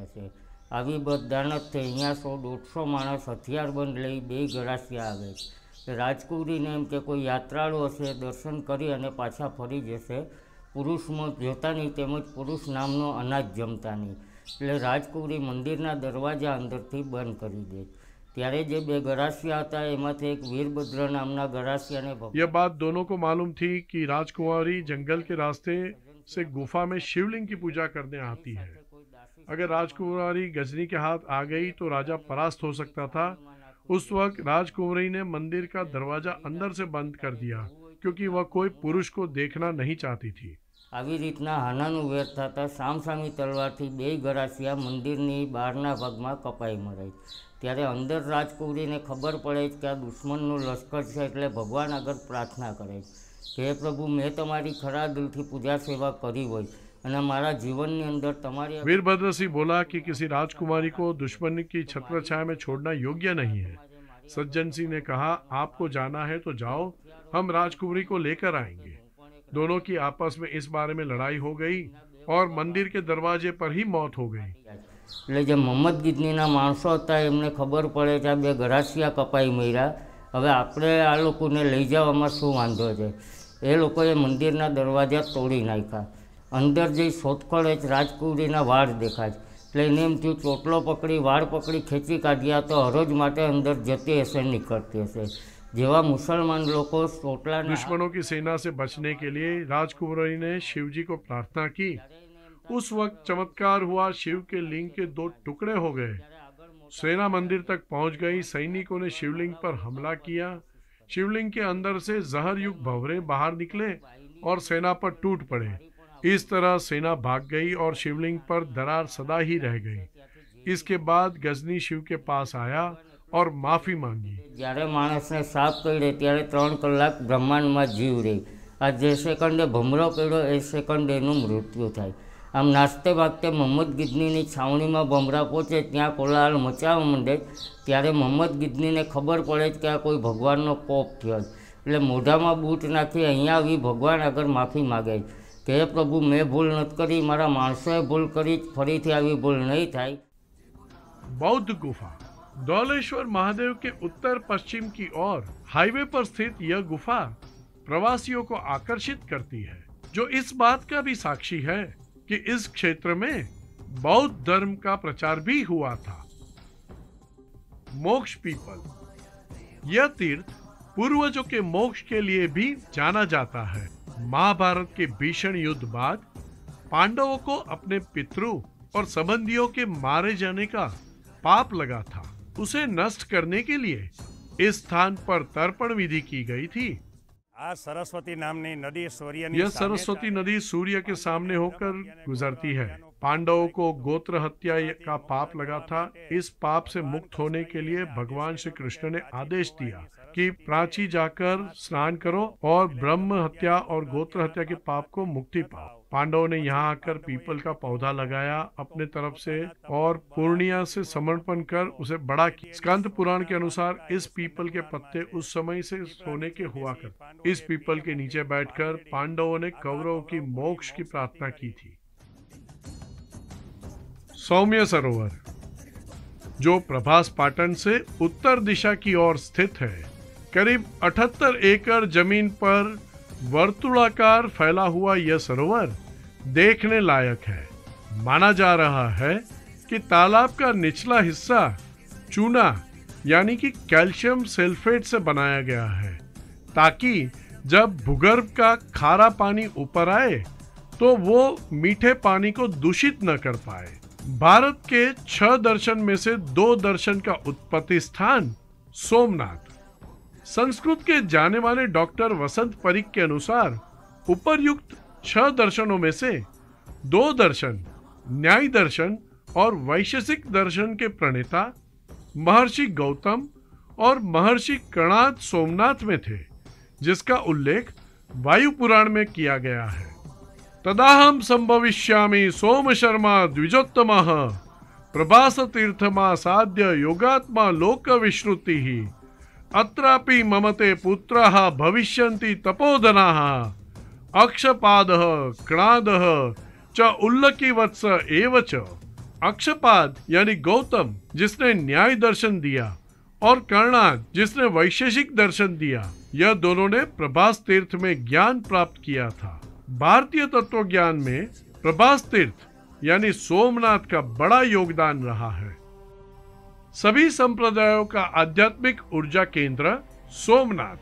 આવી બધાણતથી અહીંયા સો દોઢસો માણસ હથિયારબંધ લઈ બે ગરાસિયા આવે છે। રાજકુડીને એમ કે કોઈ યાત્રાળુ હશે, દર્શન કરી અને પાછા ફરી જશે, પુરુષમાં જોતા નહીં તેમજ પુરુષ નામનો અનાજ જમતા નહીં, એટલે રાજકુડી મંદિરના દરવાજા અંદરથી બંધ કરી દે। ત્યારે જે બે ગરાસિયા હતા એમાંથી એક વીરભદ્ર નામના ગરાસિયાને यह बात दोनों को मालूम थी कि राजकुमारी जंगल के रास्ते से गुफा में शिवलिंग की पूजा करने आती है। अगर राजकुमारी गजनी के हाथ आ गई तो राजा परास्त हो सकता था। उस वक्त राजकुमारी ने मंदिर का दरवाजा अंदर से बंद कर दिया, क्योंकि वह कोई पुरुष को देखना नहीं चाहती थी। આવી રીતના હાનાનું વેર થતા સામસામી તલવારથી બે ગરાસિયા મંદિરની બહારના ભાગમાં કપાઈ મરાય। ત્યારે અંદર રાજકુમારીને ખબર પડે કે આ દુશ્મનનું લશ્કર છે, એટલે ભગવાન આગળ પ્રાર્થના કરે કે હે પ્રભુ, મેં તમારી ખરા દિલથી પૂજા સેવા કરી હોય અને મારા જીવનની અંદર તમારી। वीरभद्र सिंह बोला कि किसी राजकुमारी को दुश्मन की छत्र छाया में छोड़ना योग्य नहीं है। सज्जन सिंह ने कहा, आपको जाना है तो जाओ, हम राजकुमारी को लेकर आएंगे। दोनों की आपस में इस बारे में लड़ाई हो गई और मंदिर के दरवाजे पर ही मौत हो गई। એટલે જે મોહમ્મદ ગિજનીના માણસો હતા એમને ખબર પડે કે આ બે ગરાસિયા કપાઈ મર્યા, હવે આપણે આ લોકોને લઈ જવામાં શું વાંધો છે। એ લોકોએ મંદિરના દરવાજા તોડી નાખ્યા। અંદર જઈ શોધખોળ જ રાજકુમારીના વાળ દેખાય, એટલે એને એમ થયું ચોટલો પકડી વાળ પકડી ખેંચી કાઢ્યા તો હરોજ માટે અંદર જતી હશે, નીકળતી હશે। જેવા મુસલમાન લોકો ચોટલા दुश्मनों की सेना से बचने के लिए राजकुमारी ने शिव जी को प्रार्थना की। उस वक्त चमत्कार हुआ, शिव के लिंग के दो टुकड़े हो गए। सेना मंदिर तक पहुंच गई। सैनिकों ने शिवलिंग पर हमला किया। शिवलिंग के अंदर से जहर युक्त भंवरे बाहर निकले और सेना पर टूट पड़े। इस तरह सेना भाग गई और शिवलिंग पर दरार सदा ही रह गई। इसके बाद गजनी शिव के पास आया और माफी मांगी। જ્યારે માણસને સાપ કરડે ત્યારે ત્રણ કલાક બ્રહ્માંડમાં જીવ રહે। આ જે સેકન્ડે ભમરો કર્યો એ સેકન્ડે એનું મૃત્યુ થાય। આમ નાચતે ભાગતે મોહમ્મદ ગિદનીની છાવણીમાં બમરા પહોંચે, ત્યાં કોલાહલ મચાવવા માંડે, ત્યારે મોહમ્મદ ગિદનીને ખબર પડે કે આ કોઈ ભગવાનનો કોપ થયો, એટલે મોઢામાં બૂટ નાખી અહીંયા આવી ભગવાન આગળ માફી માગે કે હે પ્રભુ, મેં ભૂલ નથી કરી, મારા માણસોએ ભૂલ કરી, ફરીથી આવી ભૂલ નહીં થાય। बौद्ध गुफा धौलेश्वर महादेव के उत्तर पश्चिम की ओर हाईवे पर स्थित यह गुफा प्रवासियों को आकर्षित करती है, जो इस बात का भी साक्षी है कि इस क्षेत्र में बौद्ध धर्म का प्रचार भी हुआ था। मोक्ष पीपल, यह तीर्थ पूर्वजों के मोक्ष के लिए भी जाना जाता है। महाभारत के भीषण युद्ध बाद पांडवों को अपने पितरों और संबंधियों के मारे जाने का पाप लगा था। उसे नष्ट करने के लिए इस स्थान पर तर्पण विधि की गई थी। आ सरस्वती नामनी नदी सूर्य यह सरस्वती नदी सूर्य के सामने होकर गुजरती है। पांडवों को गोत्र हत्या का पाप लगा था। इस पाप से मुक्त होने के लिए भगवान श्री कृष्ण ने आदेश दिया कि प्राची जाकर स्नान करो और ब्रह्म हत्या और गोत्र हत्या के पाप को मुक्ति पाओ। पांडवों ने यहाँ आकर पीपल का पौधा लगाया अपने तरफ से और पूर्णिया से समर्पण कर उसे बड़ा किया। स्कंद पुराण के अनुसार इस पीपल के पत्ते उस समय से सोने के हुआ करते। इस पीपल के नीचे बैठकर पांडवों ने कौरवों की मोक्ष की प्रार्थना की थी। सौम्य सरोवर, जो प्रभास पाटन से उत्तर दिशा की ओर स्थित है, करीब अठहत्तर एकड़ जमीन पर वर्तुलाकार फैला हुआ यह सरोवर देखने लायक है। माना जा रहा है कि तालाब का निचला हिस्सा चूना यानी कि कैल्शियम सल्फेट से बनाया गया है, ताकि जब भूगर्भ का खारा पानी ऊपर आए तो वो मीठे पानी को दूषित न कर पाए। भारत के छह दर्शन में से दो दर्शन का उत्पत्ति स्थान सोमनाथ। संस्कृत के जाने माने डॉक्टर वसंत परिक के अनुसार उपर्युक्त छह दर्शनों में से दो दर्शन न्याय दर्शन और वैशेषिक दर्शन के प्रणेता महर्षि गौतम और महर्षि कणाद सोमनाथ में थे, जिसका उल्लेख वायु पुराण में किया गया है। तदाहम संभविष्यामि सोम शर्मा द्विजोत्तमः प्रभास तीर्थमा साध्य योगात्मा लोक विश्रुति ही अत्रापि ममते पुत्रः भविष्यन्ति तपोधनाः अक्षपादः कणादः च उल्लकी वत्स एव च। अक्षपाद यानी गौतम जिसने न्याय दर्शन दिया और कर्णाद जिसने वैशेषिक दर्शन दिया, यह दोनों ने प्रभास तीर्थ में ज्ञान प्राप्त किया था। भारतीय तत्व ज्ञान में प्रभास तीर्थ यानी सोमनाथ का बड़ा योगदान रहा है। सभी संप्रदायों का आध्यात्मिक ऊर्जा केंद्र सोमनाथ।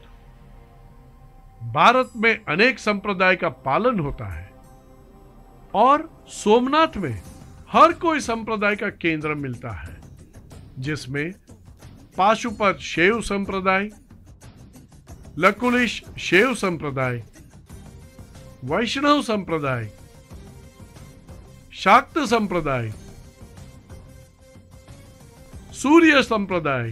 भारत में अनेक संप्रदाय का पालन होता है और सोमनाथ में हर कोई संप्रदाय का केंद्र मिलता है, जिसमें पाशुपत शैव संप्रदाय, लकुलिश शैव संप्रदाय, वैष्णव संप्रदाय, शाक्त संप्रदाय, सूर्य संप्रदाय,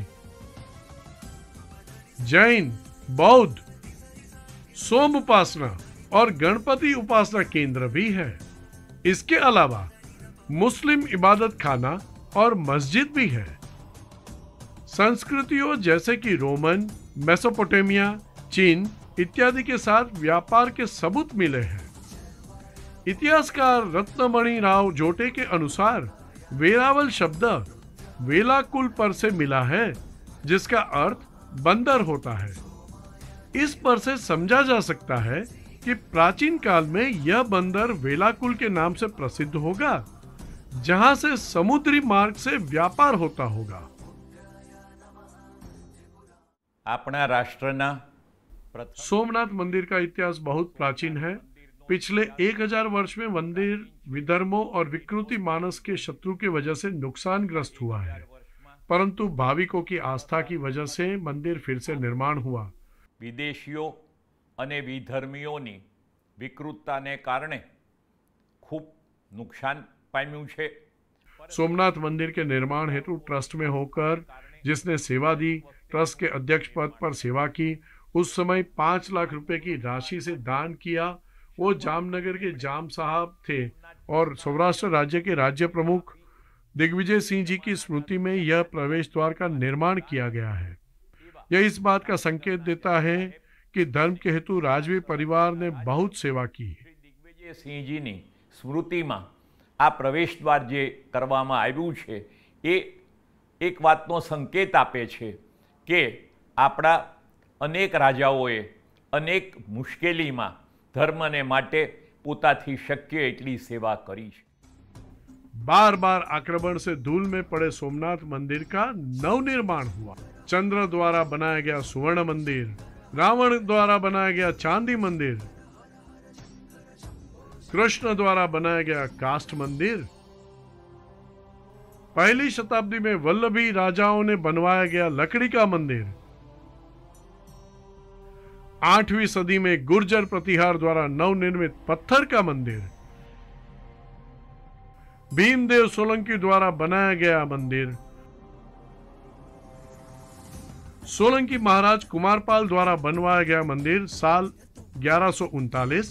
जैन, बौद्ध, सोम उपासना और गणपति उपासना केंद्र भी है। इसके अलावा मुस्लिम इबादत खाना और मस्जिद भी है। संस्कृतियों जैसे कि रोमन, मेसोपोटामिया, चीन इत्यादि के साथ व्यापार के सबूत मिले हैं। इतिहासकार रत्नमणि राव जोटे के अनुसार वेरावल शब्द वेलाकुल पर से मिला है, जिसका अर्थ बंदर होता है। इस पर से समझा जा सकता है कि प्राचीन काल में यह बंदर वेलाकुल के नाम से प्रसिद्ध होगा, जहां से समुद्री मार्ग से व्यापार होता होगा। अपना राष्ट्रना सोमनाथ मंदिर का इतिहास बहुत प्राचीन है। पिछले एक हजार वर्ष में मंदिर विधर्मों और विकृति मानस के शत्रु की वजह से नुकसान ग्रस्त हुआ है, परंतु भाविकों की आस्था की वजह से मंदिर फिर से निर्माण हुआ। विदेशियों અને વિધર્મીઓની વિકૃતતાને કારણે ખૂબ નુકસાન પામ્યું છે। सोमनाथ मंदिर के निर्माण हेतु ट्रस्ट में होकर जिसने सेवा दी, ट्रस्ट के अध्यक्ष पद पर सेवा की, उस समय पांच लाख रुपए की राशि से दान किया वो जामनगर के जाम साहब थे और सौराष्ट्र राज्य के राज्य प्रमुख दिग्विजय सिंह जी की स्मृति में यह प्रवेश द्वार का निर्माण किया गया है। यह इस बात का संकेत देता है कि धर्म के हेतु राजवी परिवार ने बहुत सेवा की है। દિગ્વિજય સિંહજીની સ્મૃતિમાં આ પ્રવેશદ્વાર જે કરવામાં આવ્યું છે એ એક વાતનો સંકેત આપે છે કે આપણા અનેક રાજાઓએ અનેક મુશ્કેલીમાં ધર્મને માટે પોતાથી શક્ય એટલી સેવા કરી છે। बार बार आक्रमण से धूल में पड़े सोमनाथ मंदिर का नवनिर्माण हुआ। चंद्र द्वारा बनाया गया सुवर्ण मंदिर, रावण द्वारा बनाया गया चांदी मंदिर, कृष्ण द्वारा बनाया गया काष्ठ मंदिर, पहली शताब्दी में वल्लभी राजाओं ने बनवाया गया लकड़ी का मंदिर, आठवीं सदी में गुर्जर प्रतिहार द्वारा नवनिर्मित पत्थर का मंदिर, भीमदेव सोलंकी द्वारा बनाया गया मंदिर, सोलंकी महाराज कुमारपाल द्वारा बनवाया गया मंदिर साल ग्यारह सौ उनतालीस,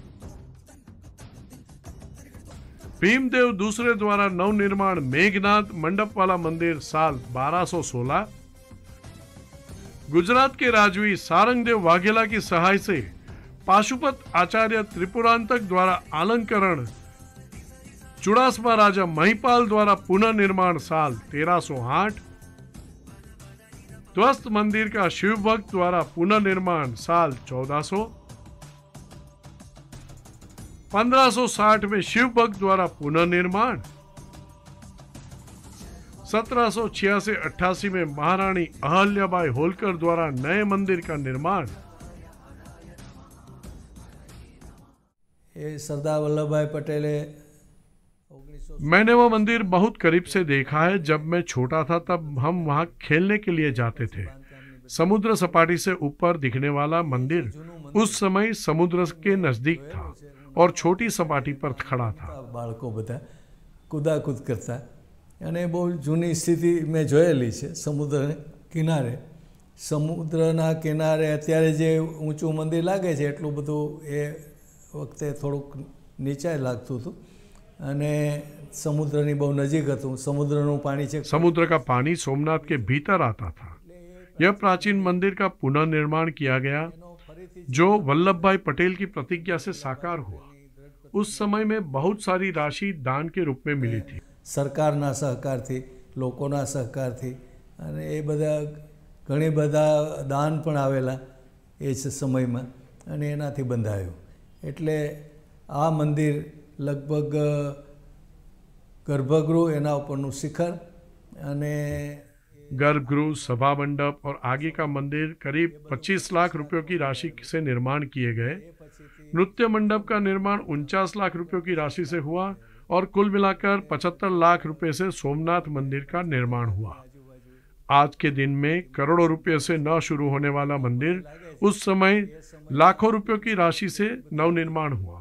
भीमदेव दूसरे द्वारा नवनिर्माण मेघनाथ मंडप वाला मंदिर साल बारह सौ सोलह, गुजरात के राजवी सारंगदेव वाघेला की सहाय से पाशुपत आचार्य त्रिपुरांतक द्वारा अलंकरण, चुड़ासमा राजा महिपाल द्वारा पुनर्निर्माण साल तेरह सौ आठ, ध्वस्त मंदिर का शिव भक्त द्वारा पुनर्निर्माण साल चौदह सौ, पंद्रह सौ साठ में शिव भक्त द्वारा पुनर्निर्माण, सत्रह सौ छियासी अट्ठासी में महारानी अहल्याबाई होलकर द्वारा नए मंदिर का निर्माण। ये सरदार वल्लभ भाई पटेले मैंने वो मंदिर बहुत करीब से देखा है। जब मैं छोटा था तब हम वहां खेलने के लिए जाते थे। समुद्र सपाटी से ऊपर दिखने वाला मंदिर उस समय समुद्र के नजदीक था और छोटी सपाटी पर खड़ा था। बाळको बधा कूदाकूद करता અને બહુ જૂની સ્થિતિ મેં જોયેલી છે। સમુદ્ર કિનારે સમુદ્રના કિનારે અત્યારે જે ઊંચું મંદિર લાગે છે એટલું બધું એ વખતે થોડુંક નીચે લાગતું હતું અને समुद्र बहु नजीक હતું। समुद्रનું પાણી છે। समुद्र का पानी सोमनाथ के भीतर आता था। यह प्राचीन मंदिर का पुनर्निर्माण किया गया जो वल्लभ भाई पटेल की प्रतिज्ञा से साकार हुआ। उस समय में बहुत सारी राशि दान के रूप में मिली थी। सरकारना सहकारથી, લોકોના सहकारથી અને એ બધા ઘણી બધા દાન પણ આવેલા એ સમયમાં અને એનાથી બંધાયું। એટલે આ મંદિર લગભગ गर्भगृह एना उपरनु शिखर अने गर्भगृह, सभा मंडप और आगे का मंदिर करीब पच्चीस लाख रुपयों की राशि से निर्माण किए गए। नृत्य मंडप का निर्माण उनचास लाख रुपयों की राशि से हुआ और कुल मिलाकर पचहत्तर लाख रुपए से सोमनाथ मंदिर का निर्माण हुआ। आज के दिन में करोड़ों रुपए से न शुरू होने वाला मंदिर उस समय लाखों रुपयों की राशि से नवनिर्माण हुआ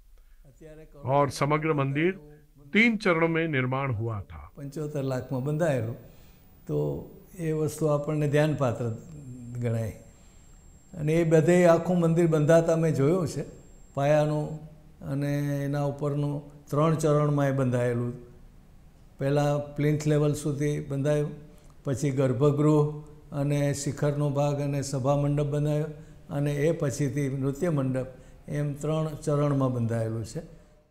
और समग्र मंदिर तीन चरणों में निर्माण हुआ था। पंचोतेर लाख में बंधायेलू तो ये वस्तु आपने ध्यान पात्र गणाय। अने ए बधे आखुं मंदिर बंधाता मैं जोयुं छे। पायानुं अने एना उपरनुं त्रण चरणमां ए बंधायेलुं। पहला प्लिंथ लेवल सुधी बंधायुं, पछी गर्भगृह अने शिखरनो भाग अने सभा मंडप बंधायो अने ए पछीथी नृत्य मंडप एम त्रण चरणमां बंधायेलुं छे।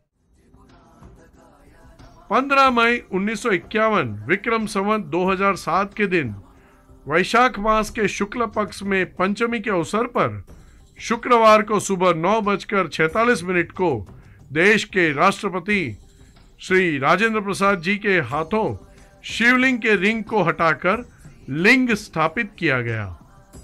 पंद्रह मई उन्नीस सौ इक्यावन विक्रम संवत दो हज़ार सात के दिन वैशाख मास के शुक्ल पक्ष में पंचमी के अवसर पर शुक्रवार को सुबह नौ बजकर छैतालीस मिनट को देश के राष्ट्रपति श्री राजेंद्र प्रसाद जी के हाथों शिवलिंग के रिंग को हटाकर लिंग स्थापित किया गया।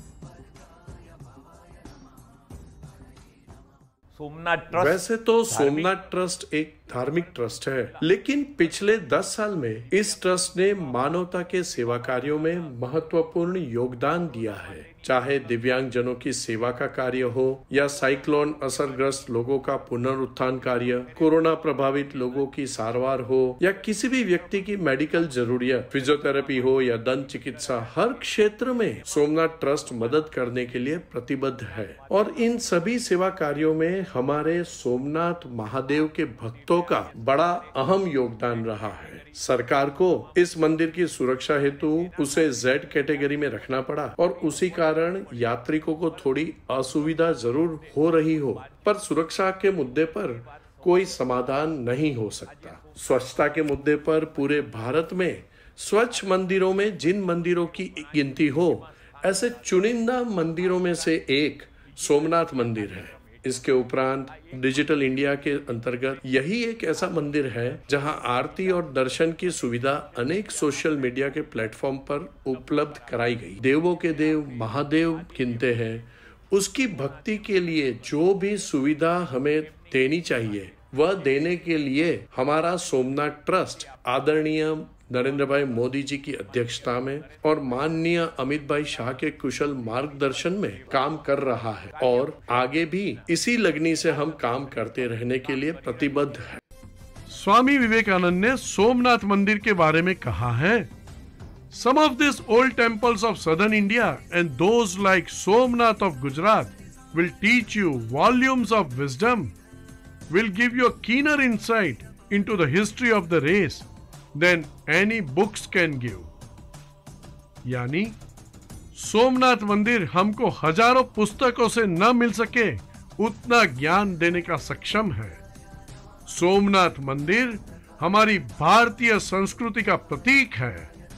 सोमनाथ ट्रस्ट वैसे तो सोमनाथ ट्रस्ट एक धार्मिक ट्रस्ट है, लेकिन पिछले दस साल में इस ट्रस्ट ने मानवता के सेवा कार्यों में महत्वपूर्ण योगदान दिया है। चाहे दिव्यांगजनों की सेवा का कार्य हो या साइक्लोन असरग्रस्त लोगों का पुनरुत्थान कार्य, कोरोना प्रभावित लोगों की सारवार हो या किसी भी व्यक्ति की मेडिकल जरूरियत, फिजियोथेरेपी हो या दंत चिकित्सा, हर क्षेत्र में सोमनाथ ट्रस्ट मदद करने के लिए प्रतिबद्ध है। और इन सभी सेवा कार्यों में हमारे सोमनाथ महादेव के भक्तों का बड़ा अहम योगदान रहा है। सरकार को इस मंदिर की सुरक्षा हेतु उसे जेड कैटेगरी में रखना पड़ा और उसी कारण यात्रिकों को थोड़ी असुविधा जरूर हो रही हो, पर सुरक्षा के मुद्दे पर कोई समाधान नहीं हो सकता। स्वच्छता के मुद्दे पर पूरे भारत में स्वच्छ मंदिरों में जिन मंदिरों की गिनती हो, ऐसे चुनिंदा मंदिरों में से एक सोमनाथ मंदिर है। इसके उपरांत डिजिटल इंडिया के अंतर्गत यही एक ऐसा मंदिर है जहां आरती और दर्शन की सुविधा अनेक सोशल मीडिया के प्लेटफॉर्म पर उपलब्ध कराई गई। देवों के देव महादेव गिनते हैं, उसकी भक्ति के लिए जो भी सुविधा हमें देनी चाहिए वह देने के लिए हमारा सोमनाथ ट्रस्ट आदरणीय नरेंद्र भाई मोदी जी की अध्यक्षता में और माननीय अमित भाई शाह के कुशल मार्गदर्शन में काम कर रहा है और आगे भी इसी लगनी से हम काम करते रहने के लिए प्रतिबद्ध है। स्वामी विवेकानंद ने सोमनाथ मंदिर के बारे में कहा है, Some of these old temples of southern India and those like Somnath of Gujarat will teach you volumes of wisdom, will give you a keener insight into the history of the race than any books can give. यानी सोमनाथ मंदिर हमको हजारों पुस्तकों से न मिल सके उतना ज्ञान देने का सक्षम है। सोमनाथ मंदिर हमारी भारतीय संस्कृति का प्रतीक है।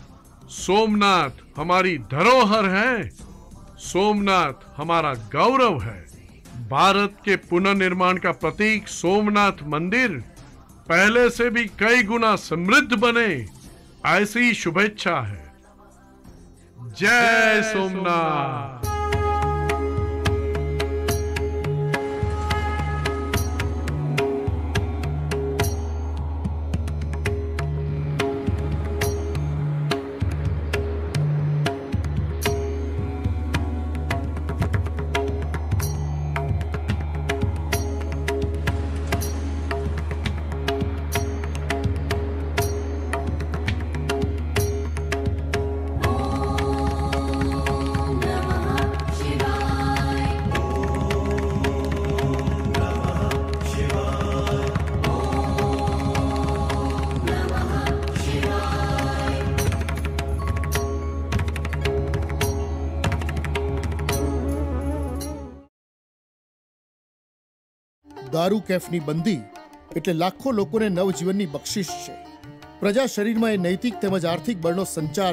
सोमनाथ हमारी धरोहर है। सोमनाथ हमारा गौरव है। भारत के पुनर्निर्माण का प्रतीक सोमनाथ मंदिर पहले से भी कई गुना समृद्ध बने, ऐसी शुभेच्छा है। जय सोमनाथ। દારૂ કેફની બંધી એટલે લાખો લોકોને નવજીવનની બક્ષિસ છે. પ્રજા શરીરમાં એ નૈતિક તેમજ આર્થિક બળનો સંચાર